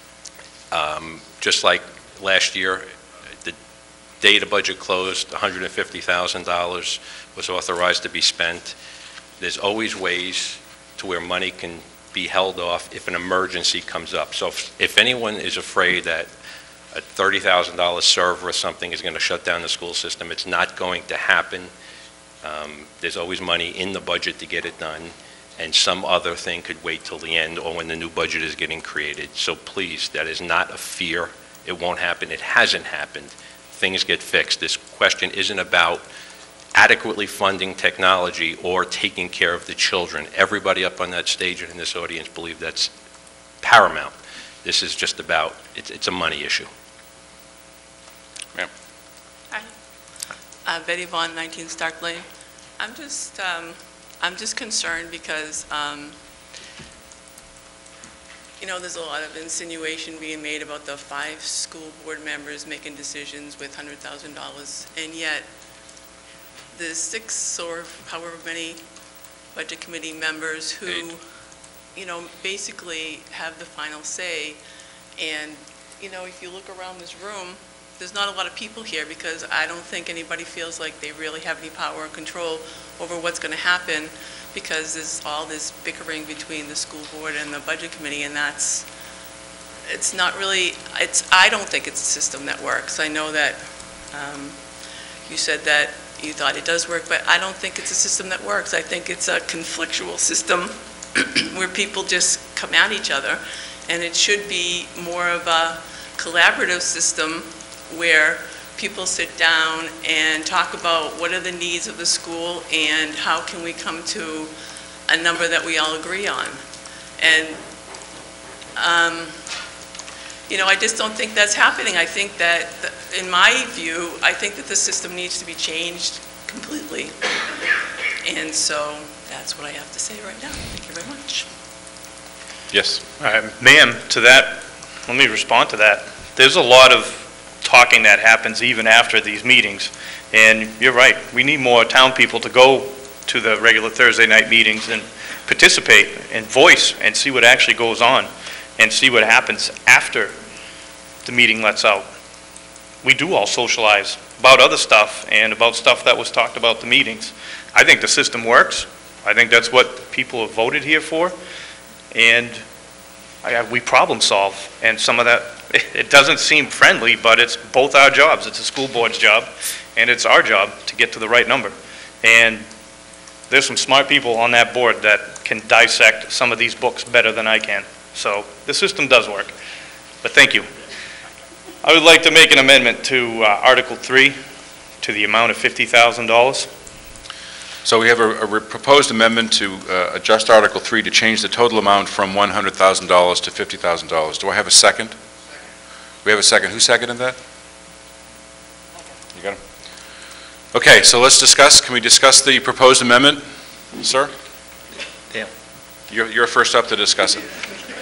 Um, just like last year, day the budget closed, one hundred fifty thousand dollars was authorized to be spent. There's always ways to where money can be held off if an emergency comes up. So if, if anyone is afraid that a thirty thousand dollar server or something is going to shut down the school system, it's not going to happen. Um, there's always money in the budget to get it done, and some other thing could wait till the end or when the new budget is getting created. So please, that is not a fear. It won't happen. It hasn't happened. Things get fixed. This question isn't about adequately funding technology or taking care of the children. Everybody up on that stage and in this audience believe that's paramount. This is just about, it's, it's a money issue. Ma'am. Hi. Uh, Betty Vaughn, nineteen Stark Lane. I'm just, um, I'm just concerned because um, you know, there's a lot of insinuation being made about the five school board members making decisions with one hundred thousand dollars, and yet the six or however many budget committee members who, Eight. you know, basically have the final say. And, you know, if you look around this room, there's not a lot of people here because I don't think anybody feels like they really have any power or control over what's going to happen, because there's all this bickering between the school board and the budget committee, and that's, it's not really, it's, I don't think it's a system that works. I know that um, you said that you thought it does work, but I don't think it's a system that works. I think it's a conflictual system where people just come at each other, and it should be more of a collaborative system where people sit down and talk about what are the needs of the school and how can we come to a number that we all agree on. And, um, you know, I just don't think that's happening. I think that, the, in my view, I think that the system needs to be changed completely. And so that's what I have to say right now. Thank you very much. Yes. Uh, ma'am, to that, let me respond to that. There's a lot of talking that happens even after these meetings. And you're right, we need more town people to go to the regular Thursday night meetings and participate and voice and see what actually goes on and see what happens after the meeting lets out. We do all socialize about other stuff and about stuff that was talked about at the meetings. I think the system works. I think that's what people have voted here for. And I, we problem solve. And some of that, it doesn't seem friendly, but it's both our jobs. It's the school board's job, and it's our job to get to the right number. And there's some smart people on that board that can dissect some of these books better than I can. So the system does work. But thank you. I would like to make an amendment to uh, Article three to the amount of fifty thousand dollars. So we have a, a re- proposed amendment to uh, adjust Article three to change the total amount from one hundred thousand dollars to fifty thousand dollars. Do I have a second? We have a second. Who seconded that? You got him? Okay, so let's discuss. Can we discuss the proposed amendment, sir? Dan. You're, you're first up to discuss it.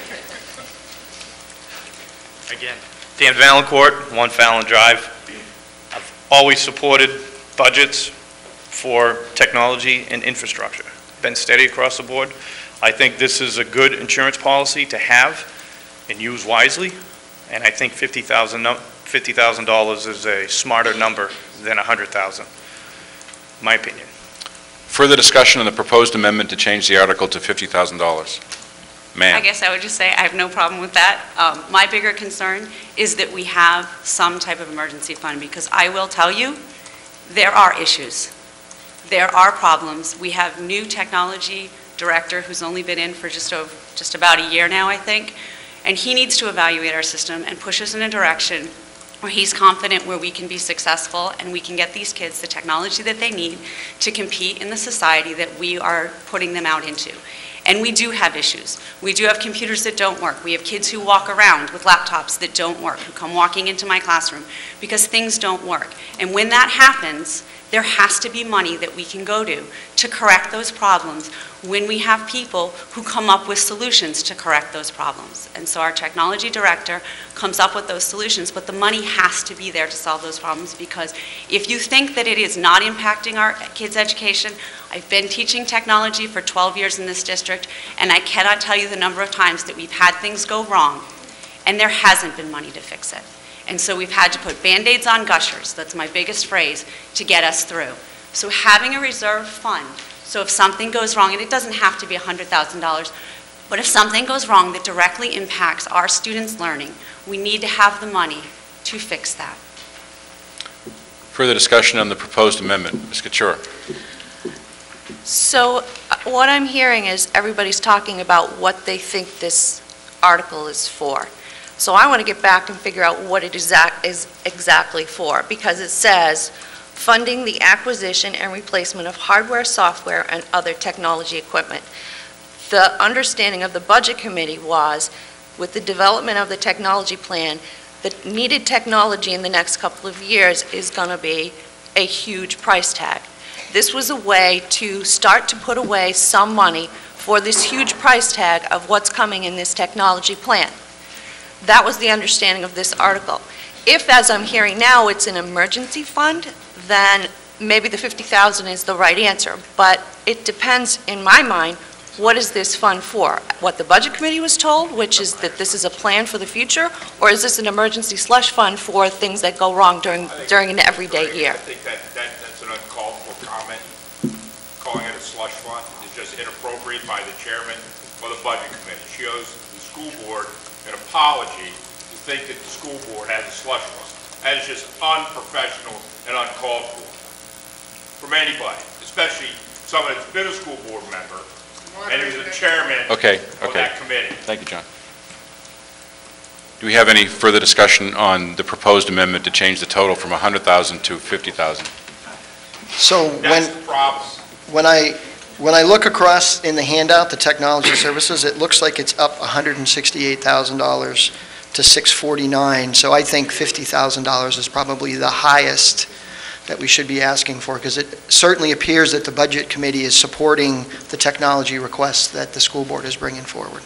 Again, Dan Valancourt, One Fallon Drive. I've always supported budgets for technology and infrastructure. Been steady across the board. I think this is a good insurance policy to have and use wisely, and I think fifty thousand dollars is a smarter number than one hundred thousand dollars, my opinion. Further discussion on the proposed amendment to change the article to fifty thousand dollars. Ma'am. I guess I would just say I have no problem with that. Um, my bigger concern is that we have some type of emergency fund, because I will tell you, there are issues. There are problems. We have new technology director who's only been in for just over, just about a year now, I think, and he needs to evaluate our system and push us in a direction where he's confident where we can be successful and we can get these kids the technology that they need to compete in the society that we are putting them out into. And we do have issues. We do have computers that don't work. We have kids who walk around with laptops that don't work, who come walking into my classroom because things don't work. And when that happens, there has to be money that we can go to to correct those problems when we have people who come up with solutions to correct those problems. And so our technology director comes up with those solutions, but the money has to be there to solve those problems, because if you think that it is not impacting our kids' education, I've been teaching technology for twelve years in this district, and I cannot tell you the number of times that we've had things go wrong, and there hasn't been money to fix it. And so we've had to put Band-Aids on gushers, that's my biggest phrase, to get us through. So having a reserve fund, so if something goes wrong, and it doesn't have to be one hundred thousand dollars, but if something goes wrong that directly impacts our students' learning, we need to have the money to fix that. Further discussion on the proposed amendment. Miz Couture. So uh, what I'm hearing is everybody's talking about what they think this article is for. So I want to get back and figure out what it exact is exactly for, because it says funding the acquisition and replacement of hardware, software, and other technology equipment. The understanding of the Budget Committee was, with the development of the technology plan, the needed technology in the next couple of years is going to be a huge price tag. This was a way to start to put away some money for this huge price tag of what's coming in this technology plan. That was the understanding of this article. If, as I'm hearing now, it's an emergency fund, then maybe the fifty thousand dollars is the right answer. But it depends, in my mind, what is this fund for? What the Budget Committee was told, which is that this is a plan for the future, or is this an emergency slush fund for things that go wrong during during an everyday year? I think that, that that's an uncalled for comment. Calling it a slush fund is just inappropriate by the chairman or the Budget Committee. She owes the school board an apology to think that the school board has a slush fund. That is just unprofessional and uncalled for from anybody, especially someone that's been a school board member and who's the chairman Okay, of okay. that committee. Thank you, John. Do we have any further discussion on the proposed amendment to change the total from one hundred thousand dollars to fifty thousand dollars? So That's when, the problem. when I, when I look across in the handout, the technology services, it looks like it's up one hundred sixty-eight thousand dollars to six forty-nine. So I think fifty thousand dollars is probably the highest that we should be asking for, because it certainly appears that the Budget Committee is supporting the technology requests that the school board is bringing forward.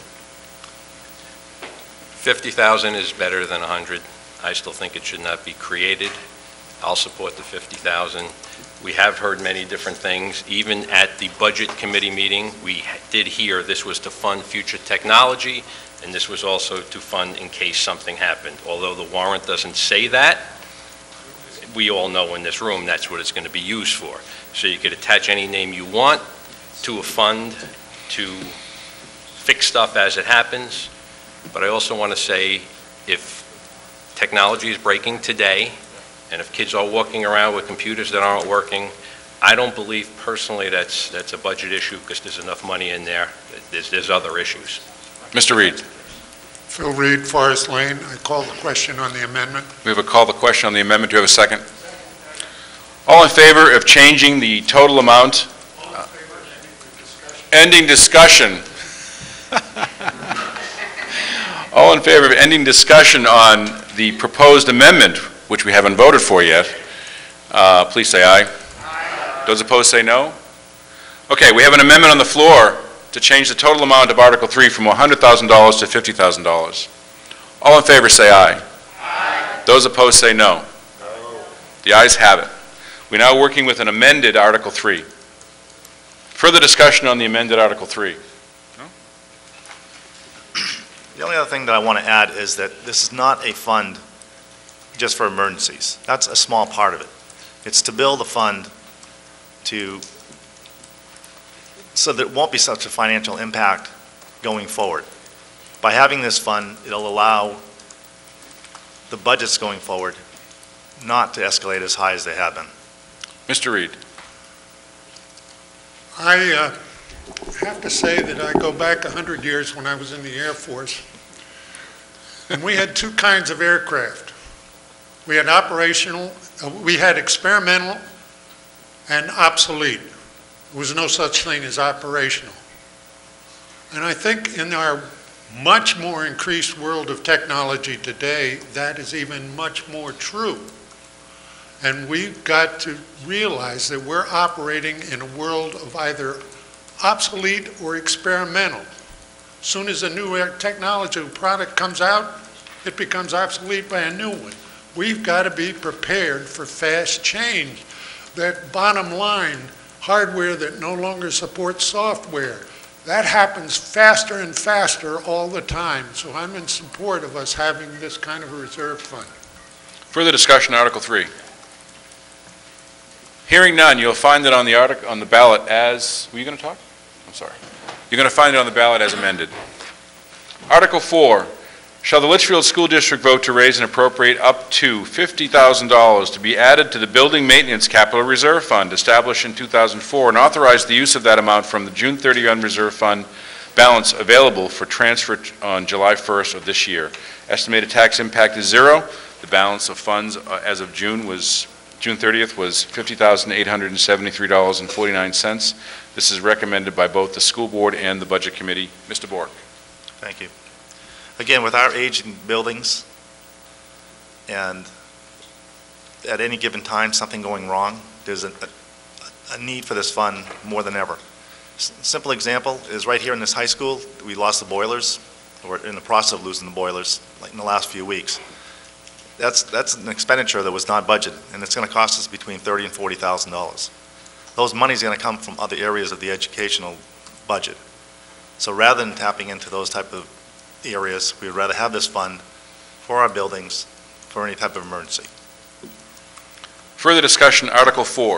fifty thousand is better than one hundred. I still think it should not be created. I'll support the fifty thousand. We have heard many different things. Even at the Budget Committee meeting, we did hear this was to fund future technology, and this was also to fund in case something happened. Although the warrant doesn't say that, we all know in this room that's what it's going to be used for. So you could attach any name you want to a fund to fix stuff as it happens. But I also want to say, if technology is breaking today, and if kids are walking around with computers that aren't working, I don't believe personally that's, that's a budget issue because there's enough money in there. There's, there's other issues. Mister Reed. Phil Reed, Forest Lane. I call the question on the amendment. We have a call the question on the amendment. Do you have a second? All in favor of changing the total amount? Uh, ending discussion. All in favor of ending discussion on the proposed amendment, which we haven't voted for yet, uh, please say aye. Aye. Those opposed say no. Okay, we have an amendment on the floor to change the total amount of Article three from one hundred thousand dollars to fifty thousand dollars. All in favor say aye. Aye. Those opposed say no. No. The ayes have it. We're now working with an amended Article three. Further discussion on the amended Article three. No? The only other thing that I want to add is that this is not a fund just for emergencies. That's a small part of it. It's to build a fund to, so that it won't be such a financial impact going forward. By having this fund, it'll allow the budgets going forward not to escalate as high as they have been. Mister Reed. I uh, have to say that I go back a hundred years when I was in the Air Force, and we had two kinds of aircraft. We had operational, uh, we had experimental and obsolete. There was no such thing as operational. And I think in our much more increased world of technology today, that is even much more true. And we've got to realize that we're operating in a world of either obsolete or experimental. As soon as a new technology product comes out, it becomes obsolete by a new one. We've got to be prepared for fast change. That bottom line, hardware that no longer supports software, that happens faster and faster all the time. So I'm in support of us having this kind of a reserve fund. Further discussion, Article three. Hearing none, you'll find it on the article on the ballot as, were you going to talk? I'm sorry. You're going to find it on the ballot as amended. Article four, shall the Litchfield School District vote to raise and appropriate up to fifty thousand dollars to be added to the Building Maintenance Capital Reserve Fund established in two thousand four and authorize the use of that amount from the June thirtieth unreserved fund balance available for transfer on July first of this year. Estimated tax impact is zero. The balance of funds uh, as of June was June thirtieth was fifty thousand eight hundred seventy-three dollars and forty-nine cents. This is recommended by both the school board and the budget committee. Mister Bork. Thank you. Again, with our aging buildings and at any given time something going wrong, there's a, a, a need for this fund more than ever. S simple example is right here in this high school, we lost the boilers, or in the process of losing the boilers, like in the last few weeks. That's, that's an expenditure that was not budgeted, and it's going to cost us between thirty thousand dollars and forty thousand dollars. Those monies are going to come from other areas of the educational budget. So rather than tapping into those type of areas, we would rather have this fund for our buildings for any type of emergency. Further discussion, Article four.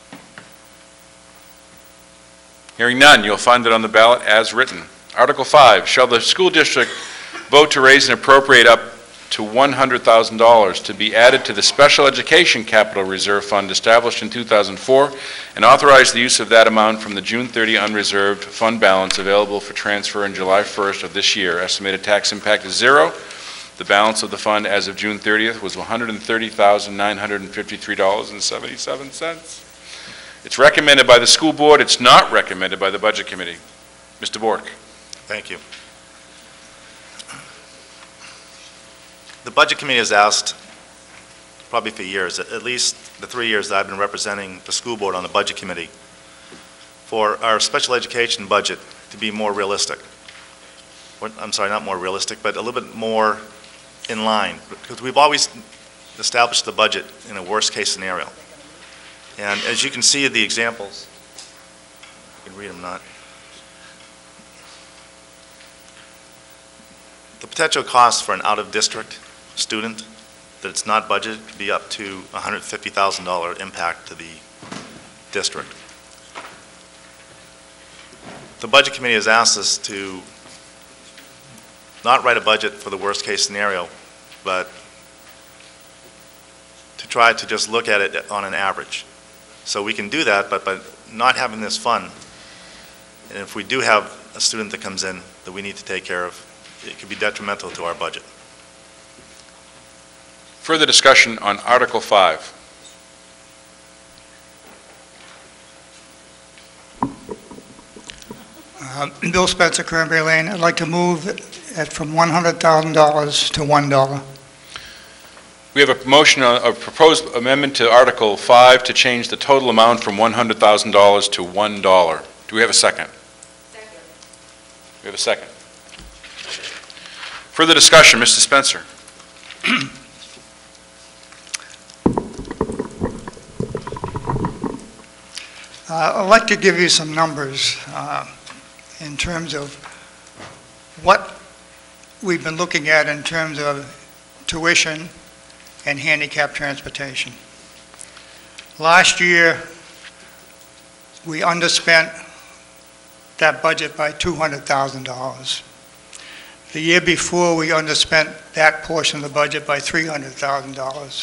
Hearing none, you'll find it on the ballot as written. Article five, shall the school district vote to raise and appropriate up to one hundred thousand dollars to be added to the Special Education Capital Reserve Fund established in two thousand four and authorize the use of that amount from the June thirtieth unreserved fund balance available for transfer on July first of this year. Estimated tax impact is zero. The balance of the fund as of June thirtieth was one hundred thirty thousand nine hundred fifty-three dollars and seventy-seven cents. It's recommended by the school board. It's not recommended by the budget committee. Mister Bork. Thank you. The Budget Committee has asked, probably for years, at least the three years that I've been representing the school board on the Budget Committee, for our special education budget to be more realistic. I'm sorry, not more realistic, but a little bit more in line, because we've always established the budget in a worst-case scenario. And as you can see the examples, you can read them not. The potential cost for an out-of-district student that it's not budgeted could be up to one hundred fifty thousand dollars impact to the district. The Budget Committee has asked us to not write a budget for the worst-case scenario, but to try to just look at it on an average. So we can do that, but, but not having this fund, and if we do have a student that comes in that we need to take care of, it could be detrimental to our budget. Further discussion on Article five. Uh, Bill Spencer, Cranberry Lane. I'd like to move it from one hundred thousand dollars to one dollar. We have a motion, a a proposed amendment to Article five to change the total amount from one hundred thousand dollars to one dollar. Do we have a second? Second. We have a second. Further discussion, Mister Spencer. Uh, I'd like to give you some numbers uh, in terms of what we've been looking at in terms of tuition and handicap transportation. Last year, we underspent that budget by two hundred thousand dollars. The year before, we underspent that portion of the budget by three hundred thousand dollars.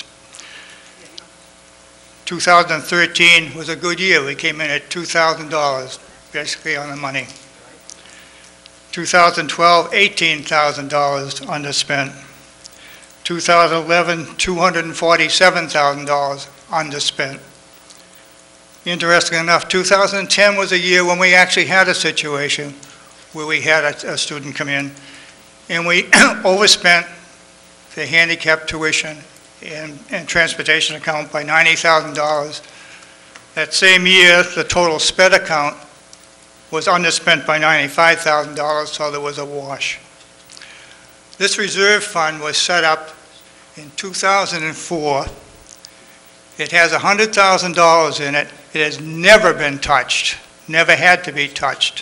two thousand thirteen was a good year. We came in at two thousand dollars, basically on the money. two thousand twelve, eighteen thousand dollars underspent. two thousand eleven, two hundred forty-seven thousand dollars underspent. Interesting enough, two thousand ten was a year when we actually had a situation where we had a, a student come in, and we overspent the handicap tuition and, and transportation account by ninety thousand dollars. That same year, the total sped account was underspent by ninety-five thousand dollars, so there was a wash. This reserve fund was set up in two thousand four. It has one hundred thousand dollars in it. It has never been touched, never had to be touched.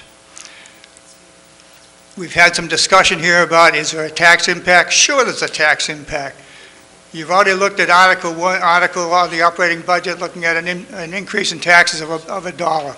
We've had some discussion here about, is there a tax impact? Sure, there's a tax impact. You've already looked at Article one, Article of the operating budget, looking at an, in, an increase in taxes of a, of a dollar.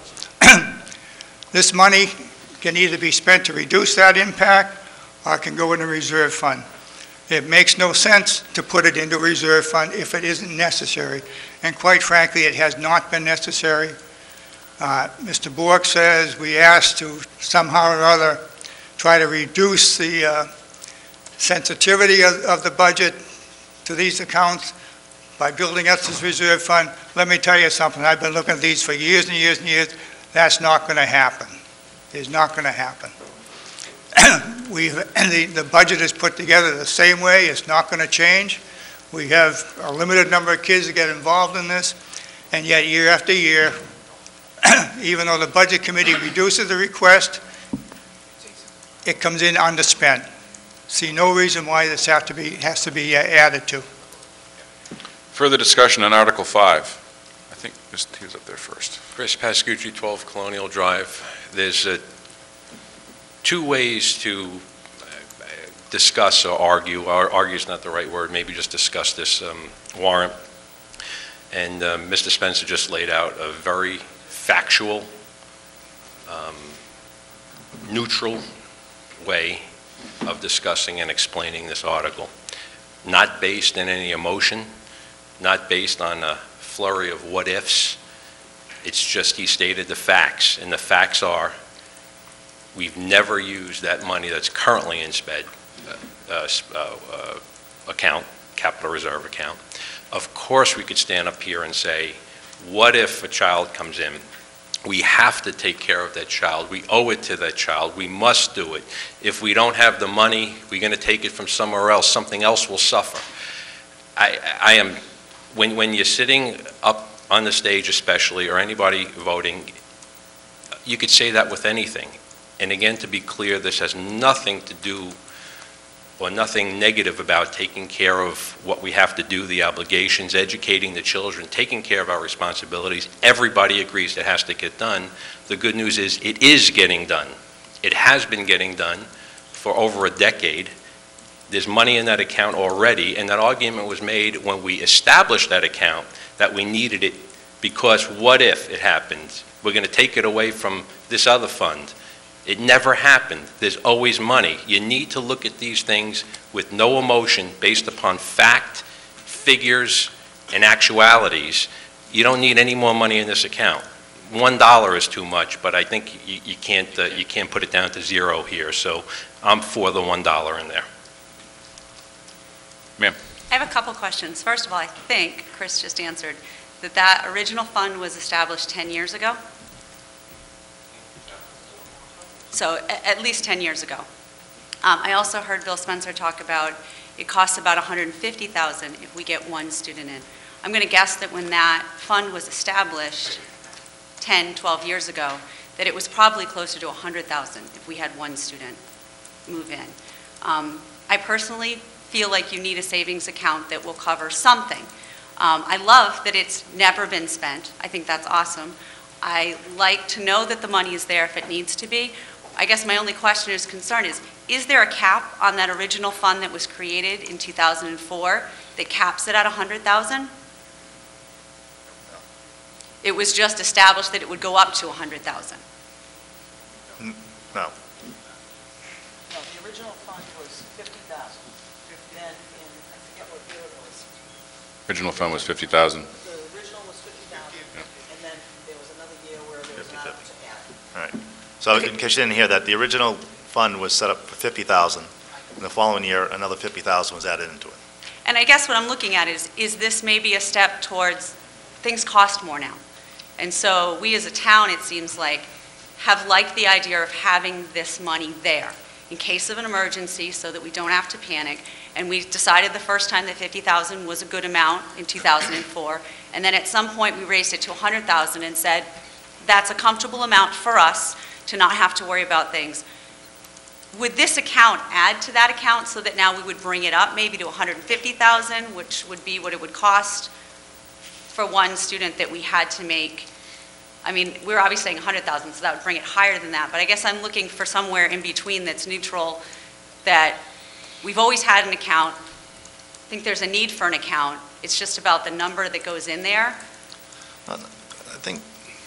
This money can either be spent to reduce that impact or can go in a reserve fund. It makes no sense to put it into a reserve fund if it isn't necessary. And quite frankly, it has not been necessary. Uh, Mister Bork says we asked to somehow or other try to reduce the uh, sensitivity of, of the budget to these accounts by building up this reserve fund. Let me tell you something. I've been looking at these for years and years and years. That's not going to happen. It's not going to happen. we the, the budget is put together the same way. It's not going to change. We have a limited number of kids that get involved in this, and yet year after year, even though the budget committee reduces the request, it comes in underspent. See no reason why this have to be, has to be uh, added to. Further discussion on Article five. I think Mister he was up there first. Chris Pascucci, twelve Colonial Drive. There's uh, two ways to discuss or argue, or argue is not the right word, maybe just discuss this um, warrant. And uh, Mister Spencer just laid out a very factual, um, neutral way of discussing and explaining this article. Not based in any emotion, not based on a flurry of what-ifs. It's just he stated the facts, and the facts are we've never used that money that's currently in SPED uh, uh, uh, account, capital reserve account. Of course we could stand up here and say, what if a child comes in? We have to take care of that child. We owe it to that child. We must do it. If we don't have the money, we're going to take it from somewhere else. Something else will suffer. I, I am, when, when you're sitting up on the stage especially, or anybody voting, you could say that with anything. And again, to be clear, this has nothing to do or nothing negative about taking care of what we have to do, the obligations, educating the children, taking care of our responsibilities. Everybody agrees it has to get done. The good news is it is getting done. It has been getting done for over a decade. There's money in that account already, and that argument was made when we established that account that we needed it because what if it happened? We're going to take it away from this other fund. It never happened. There's always money. You need to look at these things with no emotion, based upon fact, figures, and actualities. you don't need any more money in this account. One dollar is too much, but I think you, you can't, uh, you can't put it down to zero here, so I'm for the one dollar in there. Ma'am. I have a couple questions. First of all, I think Chris just answered that that original fund was established ten years ago. So a- at least ten years ago. Um, I also heard Bill Spencer talk about it costs about one hundred fifty thousand dollars if we get one student in. I'm going to guess that when that fund was established ten, twelve years ago, that it was probably closer to one hundred thousand dollars if we had one student move in. Um, I personally feel like you need a savings account that will cover something. Um, I love that it's never been spent. I think that's awesome. I like to know that the money is there if it needs to be. I guess my only question is concern is, is there a cap on that original fund that was created in two thousand four that caps it at one hundred thousand dollars? It was just established that it would go up to one hundred thousand dollars. No. No, the original fund was fifty thousand. Then in, I forget what year it was. Original fund was fifty thousand. The original was fifty thousand, and then there was another year where there was not to add. All right. So in case you didn't hear that, the original fund was set up for fifty thousand dollars. And the following year, another fifty thousand dollars was added into it. And I guess what I'm looking at is, is this maybe a step towards, things cost more now. And so we as a town, it seems like, have liked the idea of having this money there in case of an emergency so that we don't have to panic. And we decided the first time that fifty thousand dollars was a good amount in two thousand four. And then at some point we raised it to one hundred thousand dollars and said, that's a comfortable amount for us to not have to worry about things. Would this account add to that account so that now we would bring it up maybe to one hundred fifty thousand dollars, which would be what it would cost for one student that we had to make? I mean, we're obviously saying one hundred thousand dollars, so that would bring it higher than that. But I guess I'm looking for somewhere in between that's neutral, that we've always had an account. I think there's a need for an account. It's just about the number that goes in there. I think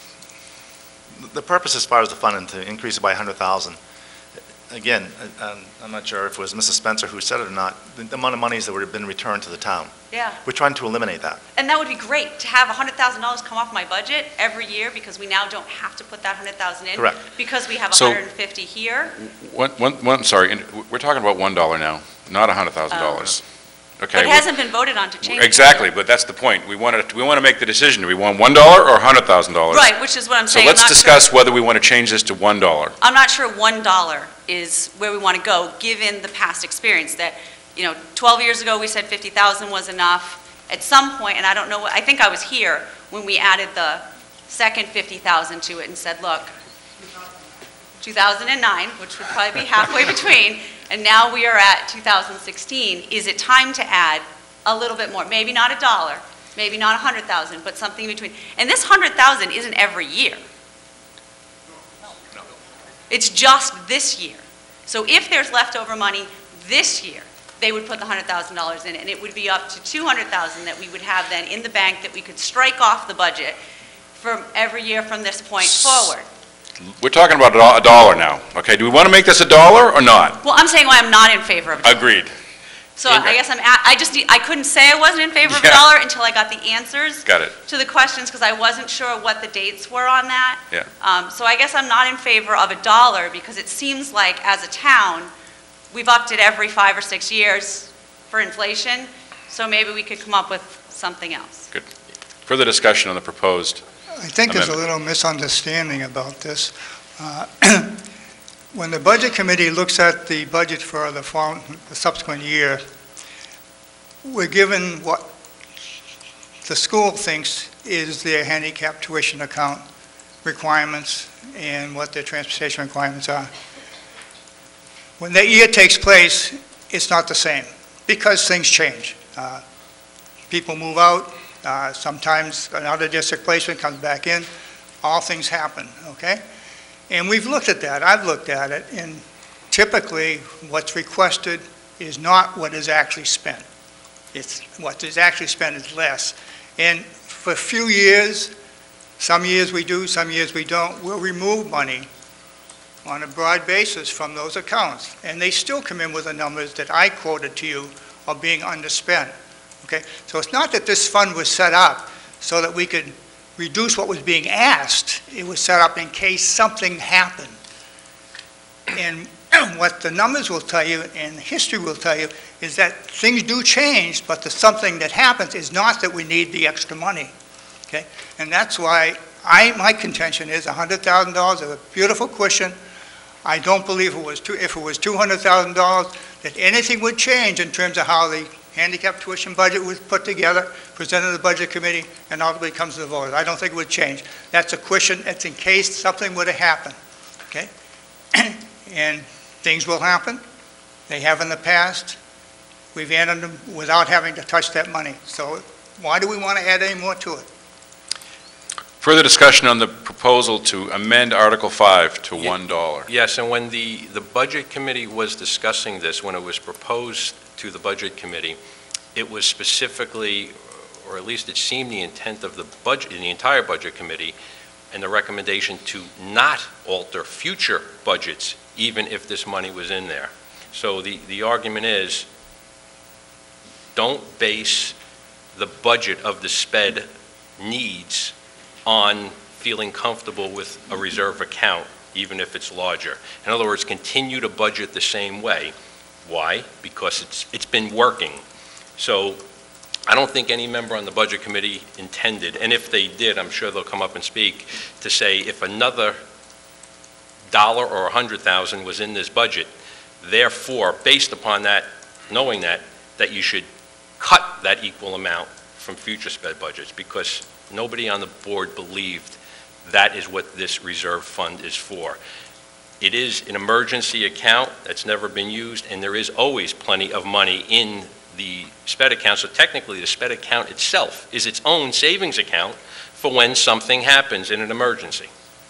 the purpose as far as the funding, to increase it by one hundred thousand dollars, again, I- I'm not sure if it was Missus Spencer who said it or not, the the amount of monies that would have been returned to the town. Yeah. We're trying to eliminate that. And that would be great, to have one hundred thousand dollars come off my budget every year, because we now don't have to put that one hundred thousand dollars in. Correct. Because we have So- one hundred fifty here. One, one, one, sorry, and we're talking about one dollar now, not one hundred thousand dollars. Okay. But it hasn't been voted on to change it. Exactly, but that's the point. We want to, we want to make the decision. Do we want one dollar or one hundred thousand dollars? Right, which is what I'm So saying. I'm let's not sure- discuss whether we want to change this to one dollar. I'm not sure one dollar is where we want to go, given the past experience, that, you know, twelve years ago, we said fifty thousand was enough. At some point, and I don't know, what- I think I was here when we added the second fifty thousand to it and said, look, two thousand nine, which would probably be halfway between, and now we are at two thousand sixteen. Is it time to add a little bit more? Maybe not a dollar, maybe not a hundred thousand, but something in between. And this hundred thousand isn't every year. It's just this year. So if there's leftover money this year, they would put the one hundred thousand dollars in it, and it would be up to two hundred thousand dollars that we would have then in the bank that we could strike off the budget from every year from this point forward. We're talking about a do- a dollar now, okay? Do we want to make this a dollar or not? Well, I'm saying why I'm not in favor of it. Agreed. So I guess I'm, at, I just, need- I couldn't say I wasn't in favor of a Yeah. dollar until I got the answers Got it. to the questions, because I wasn't sure what the dates were on that. Yeah. Um, so I guess I'm not in favor of a dollar, because it seems like as a town, we've upped it every five or six years for inflation, so maybe we could come up with something else. Good. Further discussion on the proposed I think there's a amendment. little misunderstanding about this. Uh, When the Budget Committee looks at the budget for the following- the subsequent year, we're given what the school thinks is their handicap tuition account requirements and what their transportation requirements are. When that year takes place, it's not the same, because things change. Uh, People move out, uh, sometimes another district placement comes back in, all things happen, okay? And we've looked at that, I've looked at it, and typically what's requested is not what is actually spent. It's, what is actually spent is less. And for a few years, some years we do, some years we don't, we'll remove money on a broad basis from those accounts. And they still come in with the numbers that I quoted to you of being underspent. Okay? So it's not that this fund was set up so that we could reduce what was being asked. It was set up in case something happened. And what the numbers will tell you and history will tell you is that things do change, but the something that happens is not that we need the extra money, okay? And that's why I, my contention is one hundred thousand dollars is a beautiful cushion. I don't believe it was two, if it was two hundred thousand dollars, that anything would change in terms of how the handicap tuition budget was put together, presented to the budget committee, and ultimately comes to the voters. I don't think it would change. That's a cushion. It's in case something would have happened, okay? And things will happen. They have in the past. We've added them without having to touch that money. So why do we want to add any more to it? Further discussion on the proposal to amend Article five to Ye- one dollar. Yes, and when the, the Budget Committee was discussing this, when it was proposed to the Budget Committee, it was specifically, or at least it seemed the intent of the budget, the entire Budget Committee, and the recommendation to not alter future budgets, even if this money was in there. So the, the argument is, don't base the budget of the SPED needs on feeling comfortable with a reserve account, even if it's larger. In other words, continue to budget the same way. Why? Because it's, it's been working. So I don't think any member on the Budget Committee intended, and if they did, I'm sure they'll come up and speak, to say if another dollar or a hundred thousand was in this budget, therefore, based upon that, knowing that, that you should cut that equal amount from future SPED budgets, because nobody on the board believed that is what this reserve fund is for. It is an emergency account that's never been used, and there is always plenty of money in the SPED account. So technically, the SPED account itself is its own savings account for when something happens in an emergency.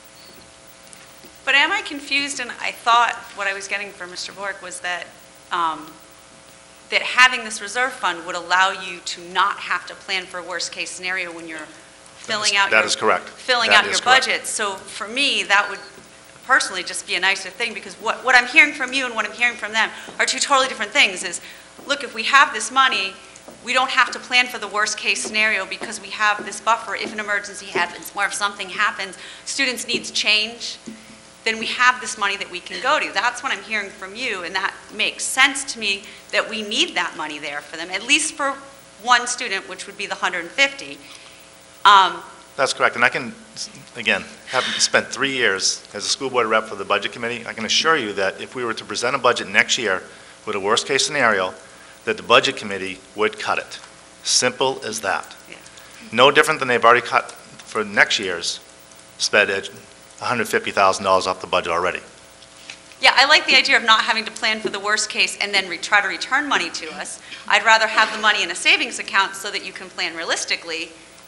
But am I confused? And I thought what I was getting from Mister Bork was that um, that having this reserve fund would allow you to not have to plan for a worst-case scenario when you're filling out That your, is correct. filling That out is your correct. budget. So for me, that would personally just be a nicer thing, because what, what I'm hearing from you and what I'm hearing from them are two totally different things. Is, look, if we have this money, we don't have to plan for the worst-case scenario because we have this buffer if an emergency happens or if something happens, students' needs change, then we have this money that we can go to. That's what I'm hearing from you, and that makes sense to me that we need that money there for them, at least for one student, which would be the one hundred fifty. Um, That's correct, and I can, again, having spent three years as a school board rep for the Budget Committee, I can assure you that if we were to present a budget next year with a worst-case scenario, that the Budget Committee would cut it. Simple as that. Yeah. No different than they've already cut for next year's SPED ed, one hundred fifty thousand dollars off the budget already. Yeah, I like the idea of not having to plan for the worst case and then re- try to return money to us. I'd rather have the money in a savings account so that you can plan realistically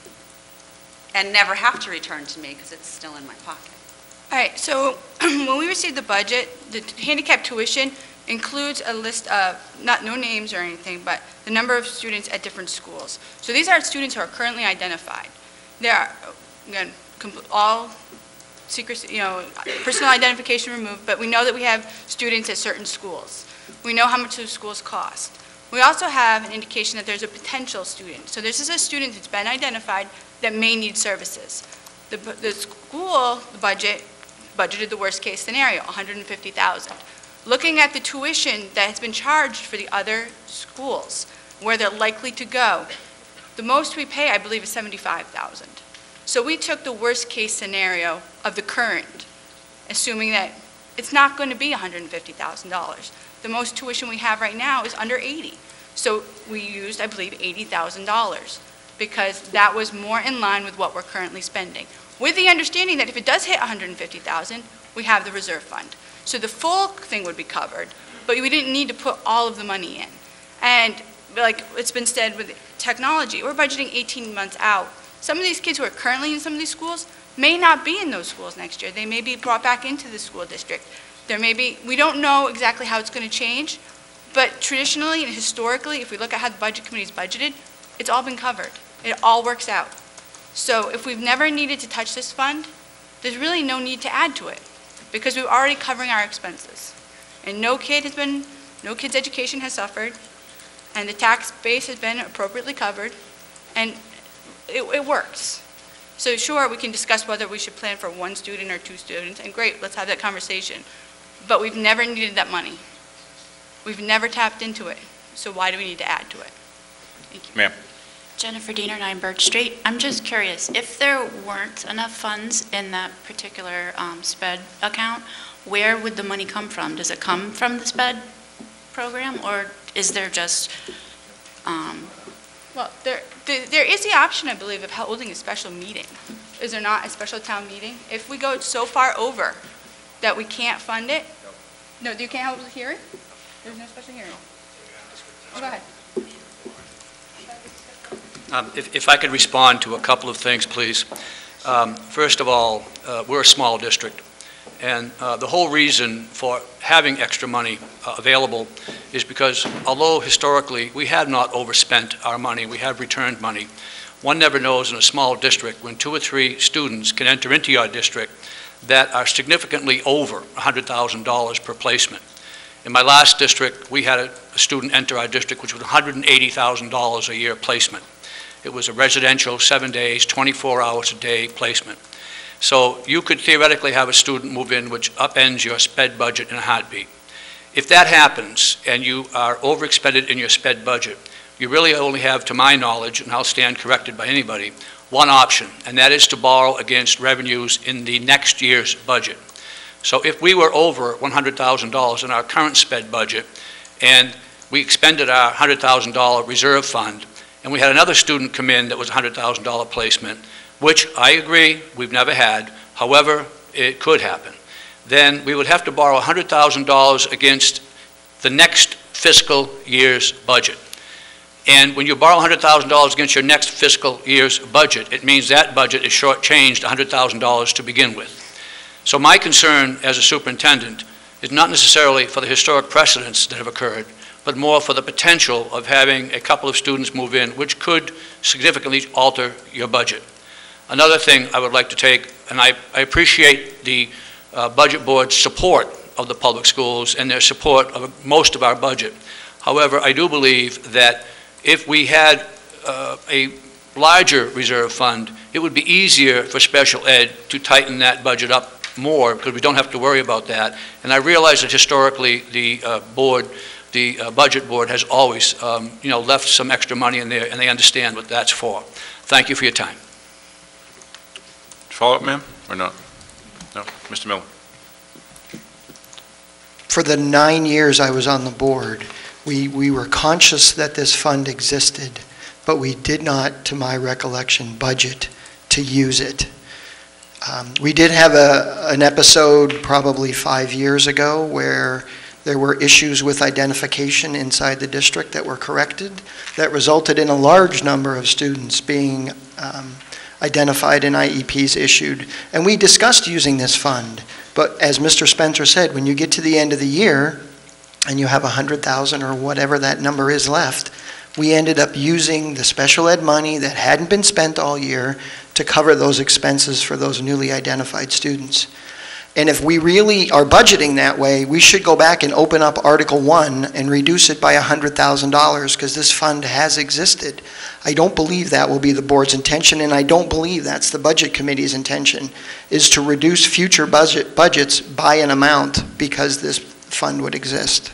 and never have to return to me because it's still in my pocket. All right, so when we received the budget, the handicap tuition includes a list of, not no names or anything, but the number of students at different schools. So these are students who are currently identified. They are, again, compl- all secrecy, you know, personal identification removed, but we know that we have students at certain schools. We know how much those schools cost. We also have an indication that there's a potential student. So this is a student that's been identified that may need services. The, the school budget budgeted the worst case scenario, one hundred fifty thousand dollars. Looking at the tuition that has been charged for the other schools, where they're likely to go, the most we pay, I believe, is seventy-five thousand dollars. So we took the worst case scenario of the current, assuming that it's not going to be one hundred fifty thousand dollars. The most tuition we have right now is under eighty. So we used, I believe, eighty thousand dollars because that was more in line with what we're currently spending, with the understanding that if it does hit one hundred fifty thousand dollars, we have the reserve fund. So the full thing would be covered, but we didn't need to put all of the money in. And like it's been said with technology, we're budgeting eighteen months out. Some of these kids who are currently in some of these schools may not be in those schools next year. They may be brought back into the school district. There may be, we don't know exactly how it's going to change, but traditionally and historically, if we look at how the budget committee is budgeted, it's all been covered. It all works out. So if we've never needed to touch this fund, there's really no need to add to it because we're already covering our expenses. And no kid has been, no kid's education has suffered, and the tax base has been appropriately covered. And it, it works. So sure, we can discuss whether we should plan for one student or two students, and great, let's have that conversation. But we've never needed that money. We've never tapped into it. So why do we need to add to it? Thank you. Ma'am. Jennifer Diener, nine Birch Street. I'm just curious, if there weren't enough funds in that particular um, SPED account, where would the money come from? Does it come from the SPED program, or is there just... Um, Well, there, there there is the option, I believe, of holding a special meeting. Is there not a special town meeting? If we go so far over that we can't fund it? No, you can't hold a hearing? There's no special hearing? Oh, go ahead. Um, If if I could respond to a couple of things, please. Um, First of all, uh, we're a small district, and uh, the whole reason for having extra money uh, available is because although historically we have not overspent our money, we have returned money, one never knows in a small district when two or three students can enter into your district that are significantly over one hundred thousand dollars per placement. In my last district, we had a, a student enter our district which was one hundred eighty thousand dollars a year placement. It was a residential, seven days, twenty-four hours a day placement. So you could theoretically have a student move in which upends your SPED budget in a heartbeat. If that happens and you are overexpended in your SPED budget, you really only have, to my knowledge, and I'll stand corrected by anybody, one option, and that is to borrow against revenues in the next year's budget. So if we were over one hundred thousand dollars in our current SPED budget and we expended our one hundred thousand dollars reserve fund and we had another student come in that was a one hundred thousand dollars placement, which I agree we've never had, however, it could happen, then we would have to borrow one hundred thousand dollars against the next fiscal year's budget. And when you borrow one hundred thousand dollars against your next fiscal year's budget, it means that budget is shortchanged one hundred thousand dollars to begin with. So my concern as a superintendent is not necessarily for the historic precedents that have occurred, but more for the potential of having a couple of students move in, which could significantly alter your budget. Another thing I would like to take, and I, I appreciate the uh, Budget Board's support of the public schools and their support of most of our budget. However, I do believe that if we had uh, a larger reserve fund, it would be easier for special ed to tighten that budget up more because we don't have to worry about that. And I realize that historically the uh, board, the uh, Budget Board has always um, you know, left some extra money in there, and they understand what that's for. Thank you for your time. Follow-up, ma'am, or not? No? Mister Miller? For the nine years I was on the board, we, we were conscious that this fund existed, but we did not, to my recollection, budget to use it. Um, we did have a, an episode probably five years ago where there were issues with identification inside the district that were corrected that resulted in a large number of students being um, identified and I E Ps issued. And we discussed using this fund, but as Mister Spencer said, when you get to the end of the year and you have one hundred thousand or whatever that number is left, we ended up using the special ed money that hadn't been spent all year to cover those expenses for those newly identified students. And if we really are budgeting that way, we should go back and open up Article one and reduce it by one hundred thousand dollars because this fund has existed. I don't believe that will be the board's intention, and I don't believe that's the Budget Committee's intention, is to reduce future budget budgets by an amount because this fund would exist.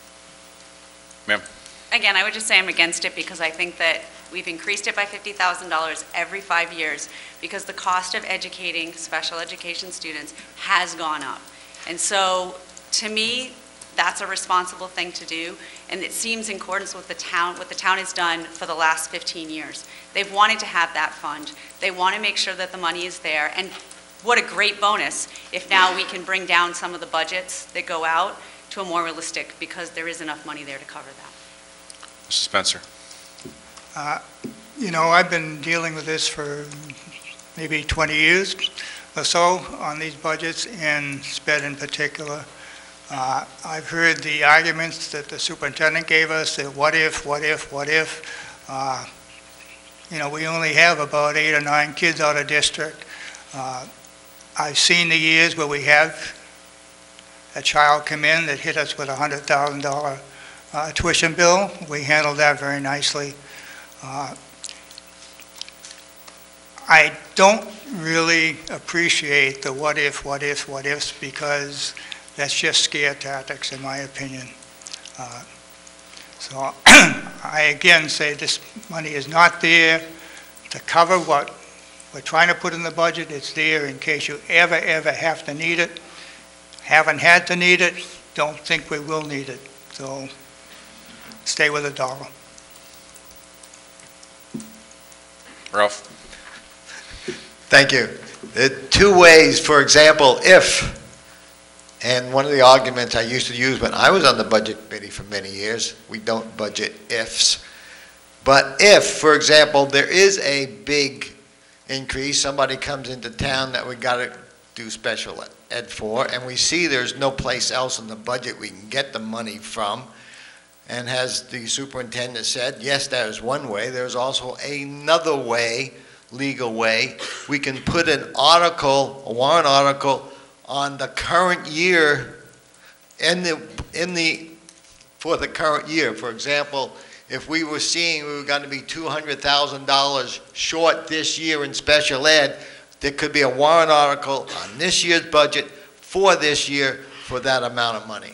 Ma'am? Again, I would just say I'm against it because I think that we've increased it by fifty thousand dollars every five years because the cost of educating special education students has gone up. And so, to me, that's a responsible thing to do, and it seems in accordance with the town, what the town has done for the last fifteen years. They've wanted to have that fund. They want to make sure that the money is there, and what a great bonus if now we can bring down some of the budgets that go out to a more realistic, because there is enough money there to cover that. Mister Spencer? Uh, you know, I've been dealing with this for maybe twenty years or so on these budgets, and SPED in particular. Uh, I've heard the arguments that the superintendent gave us, that what if, what if, what if. Uh, you know, we only have about eight or nine kids out of district. Uh, I've seen the years where we have a child come in that hit us with a one hundred thousand dollars uh, tuition bill. We handled that very nicely. Uh, I don't really appreciate the what if, what if, what ifs, because that's just scare tactics, in my opinion. Uh, So I again say this money is not there to cover what we're trying to put in the budget. It's there in case you ever, ever have to need it. Haven't had to need it, don't think we will need it. So stay with a dollar. Ralph? Thank you. There are two ways, for example, if, and one of the arguments I used to use when I was on the budget committee for many years, we don't budget ifs. But if, for example, there is a big increase, somebody comes into town that we got to do special ed for, and we see there's no place else in the budget we can get the money from, and as the superintendent said, yes, that is one way. There's also another way, legal way. We can put an article, a warrant article, on the current year, in the, in the, for the current year. For example, if we were seeing we were going to be two hundred thousand dollars short this year in special ed, there could be a warrant article on this year's budget for this year for that amount of money.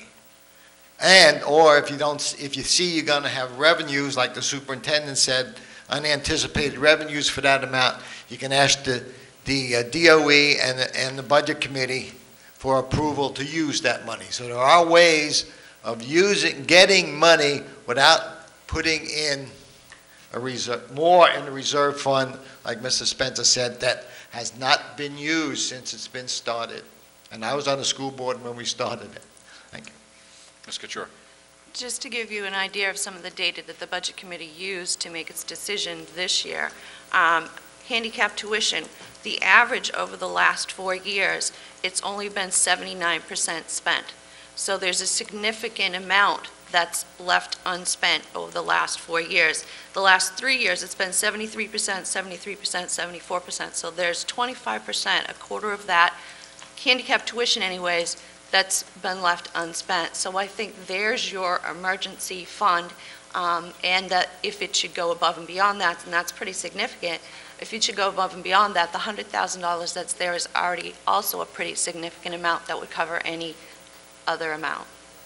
And, or if you don't, if you see you're going to have revenues, like the superintendent said, unanticipated revenues for that amount, you can ask the, the uh, D O E and the, and the budget committee for approval to use that money. So there are ways of using, getting money without putting in a reserve, more in the reserve fund, like Mister Spencer said, that has not been used since it's been started. And I was on the school board when we started it. Thank you. Miz Couture. Just to give you an idea of some of the data that the Budget Committee used to make its decision this year, um, handicap tuition, the average over the last four years, it's only been seventy-nine percent spent. So there's a significant amount that's left unspent over the last four years. The last three years, it's been seventy-three percent, seventy-three percent, seventy-four percent. So there's twenty-five percent, a quarter of that, handicap tuition anyways, that's been left unspent. So I think there's your emergency fund, um, and that if it should go above and beyond that, and that's pretty significant, if it should go above and beyond that, the one hundred thousand dollars that's there is already also a pretty significant amount that would cover any other amount.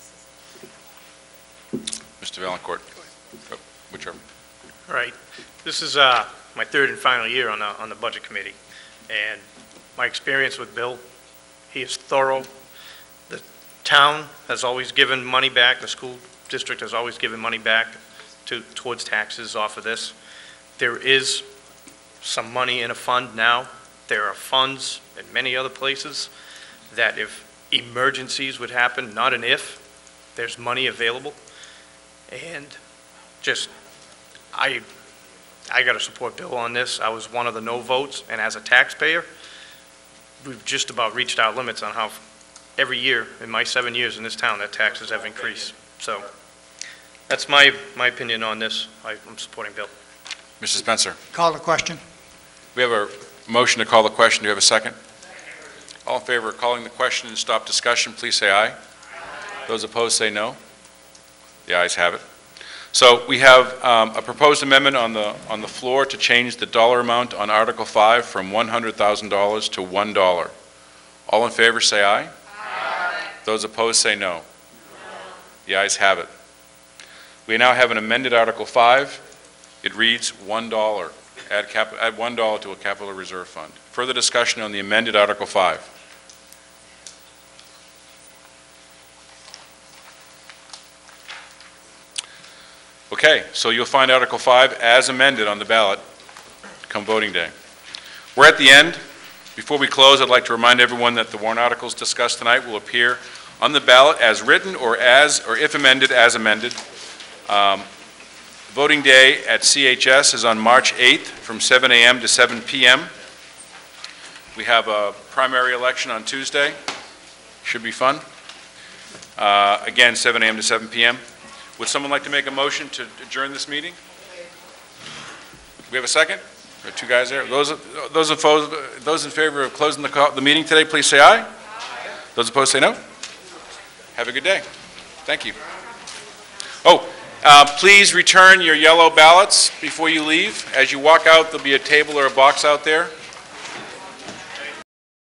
Mister Valencourt. Oh, whichever. All right. This is uh, my third and final year on the, on the Budget Committee, and my experience with Bill, he is thorough. The town has always given money back. The school district has always given money back to, towards taxes off of this. There is some money in a fund now. There are funds in many other places that if emergencies would happen, not an if, there's money available. And just, I, I got to support Bill on this. I was one of the no votes, and as a taxpayer, we've just about reached our limits on how every year in my seven years in this town that taxes have increased. So that's my, my opinion on this. I, I'm supporting Bill. Mister Spencer. Call the question. We have a motion to call the question. Do you have a second? All in favor of calling the question and stop discussion, please say aye. Aye. Those opposed say no. The ayes have it. So we have um, a proposed amendment on the on the floor to change the dollar amount on Article five from one hundred thousand dollars to one dollar. All in favor say aye. Aye. Those opposed say no. No. The ayes have it. We now have an amended Article five. It reads one dollar. Add, cap, add one dollar to a capital reserve fund. Further discussion on the amended Article five. Okay, so you'll find Article five as amended on the ballot come voting day. We're at the end. Before we close, I'd like to remind everyone that the warrant articles discussed tonight will appear on the ballot as written or as, or if amended, as amended. Um, Voting day at C H S is on March eighth from seven A M to seven P M We have a primary election on Tuesday. Should be fun. Uh, again, seven A M to seven P M Would someone like to make a motion to adjourn this meeting? We have a second? There are two guys there. Those, those, opposed, those in favor of closing the, call, the meeting today, please say aye. Aye. Those opposed say no. Have a good day. Thank you. Oh. Uh, Please return your yellow ballots before you leave. As you walk out, there'll be a table or a box out there.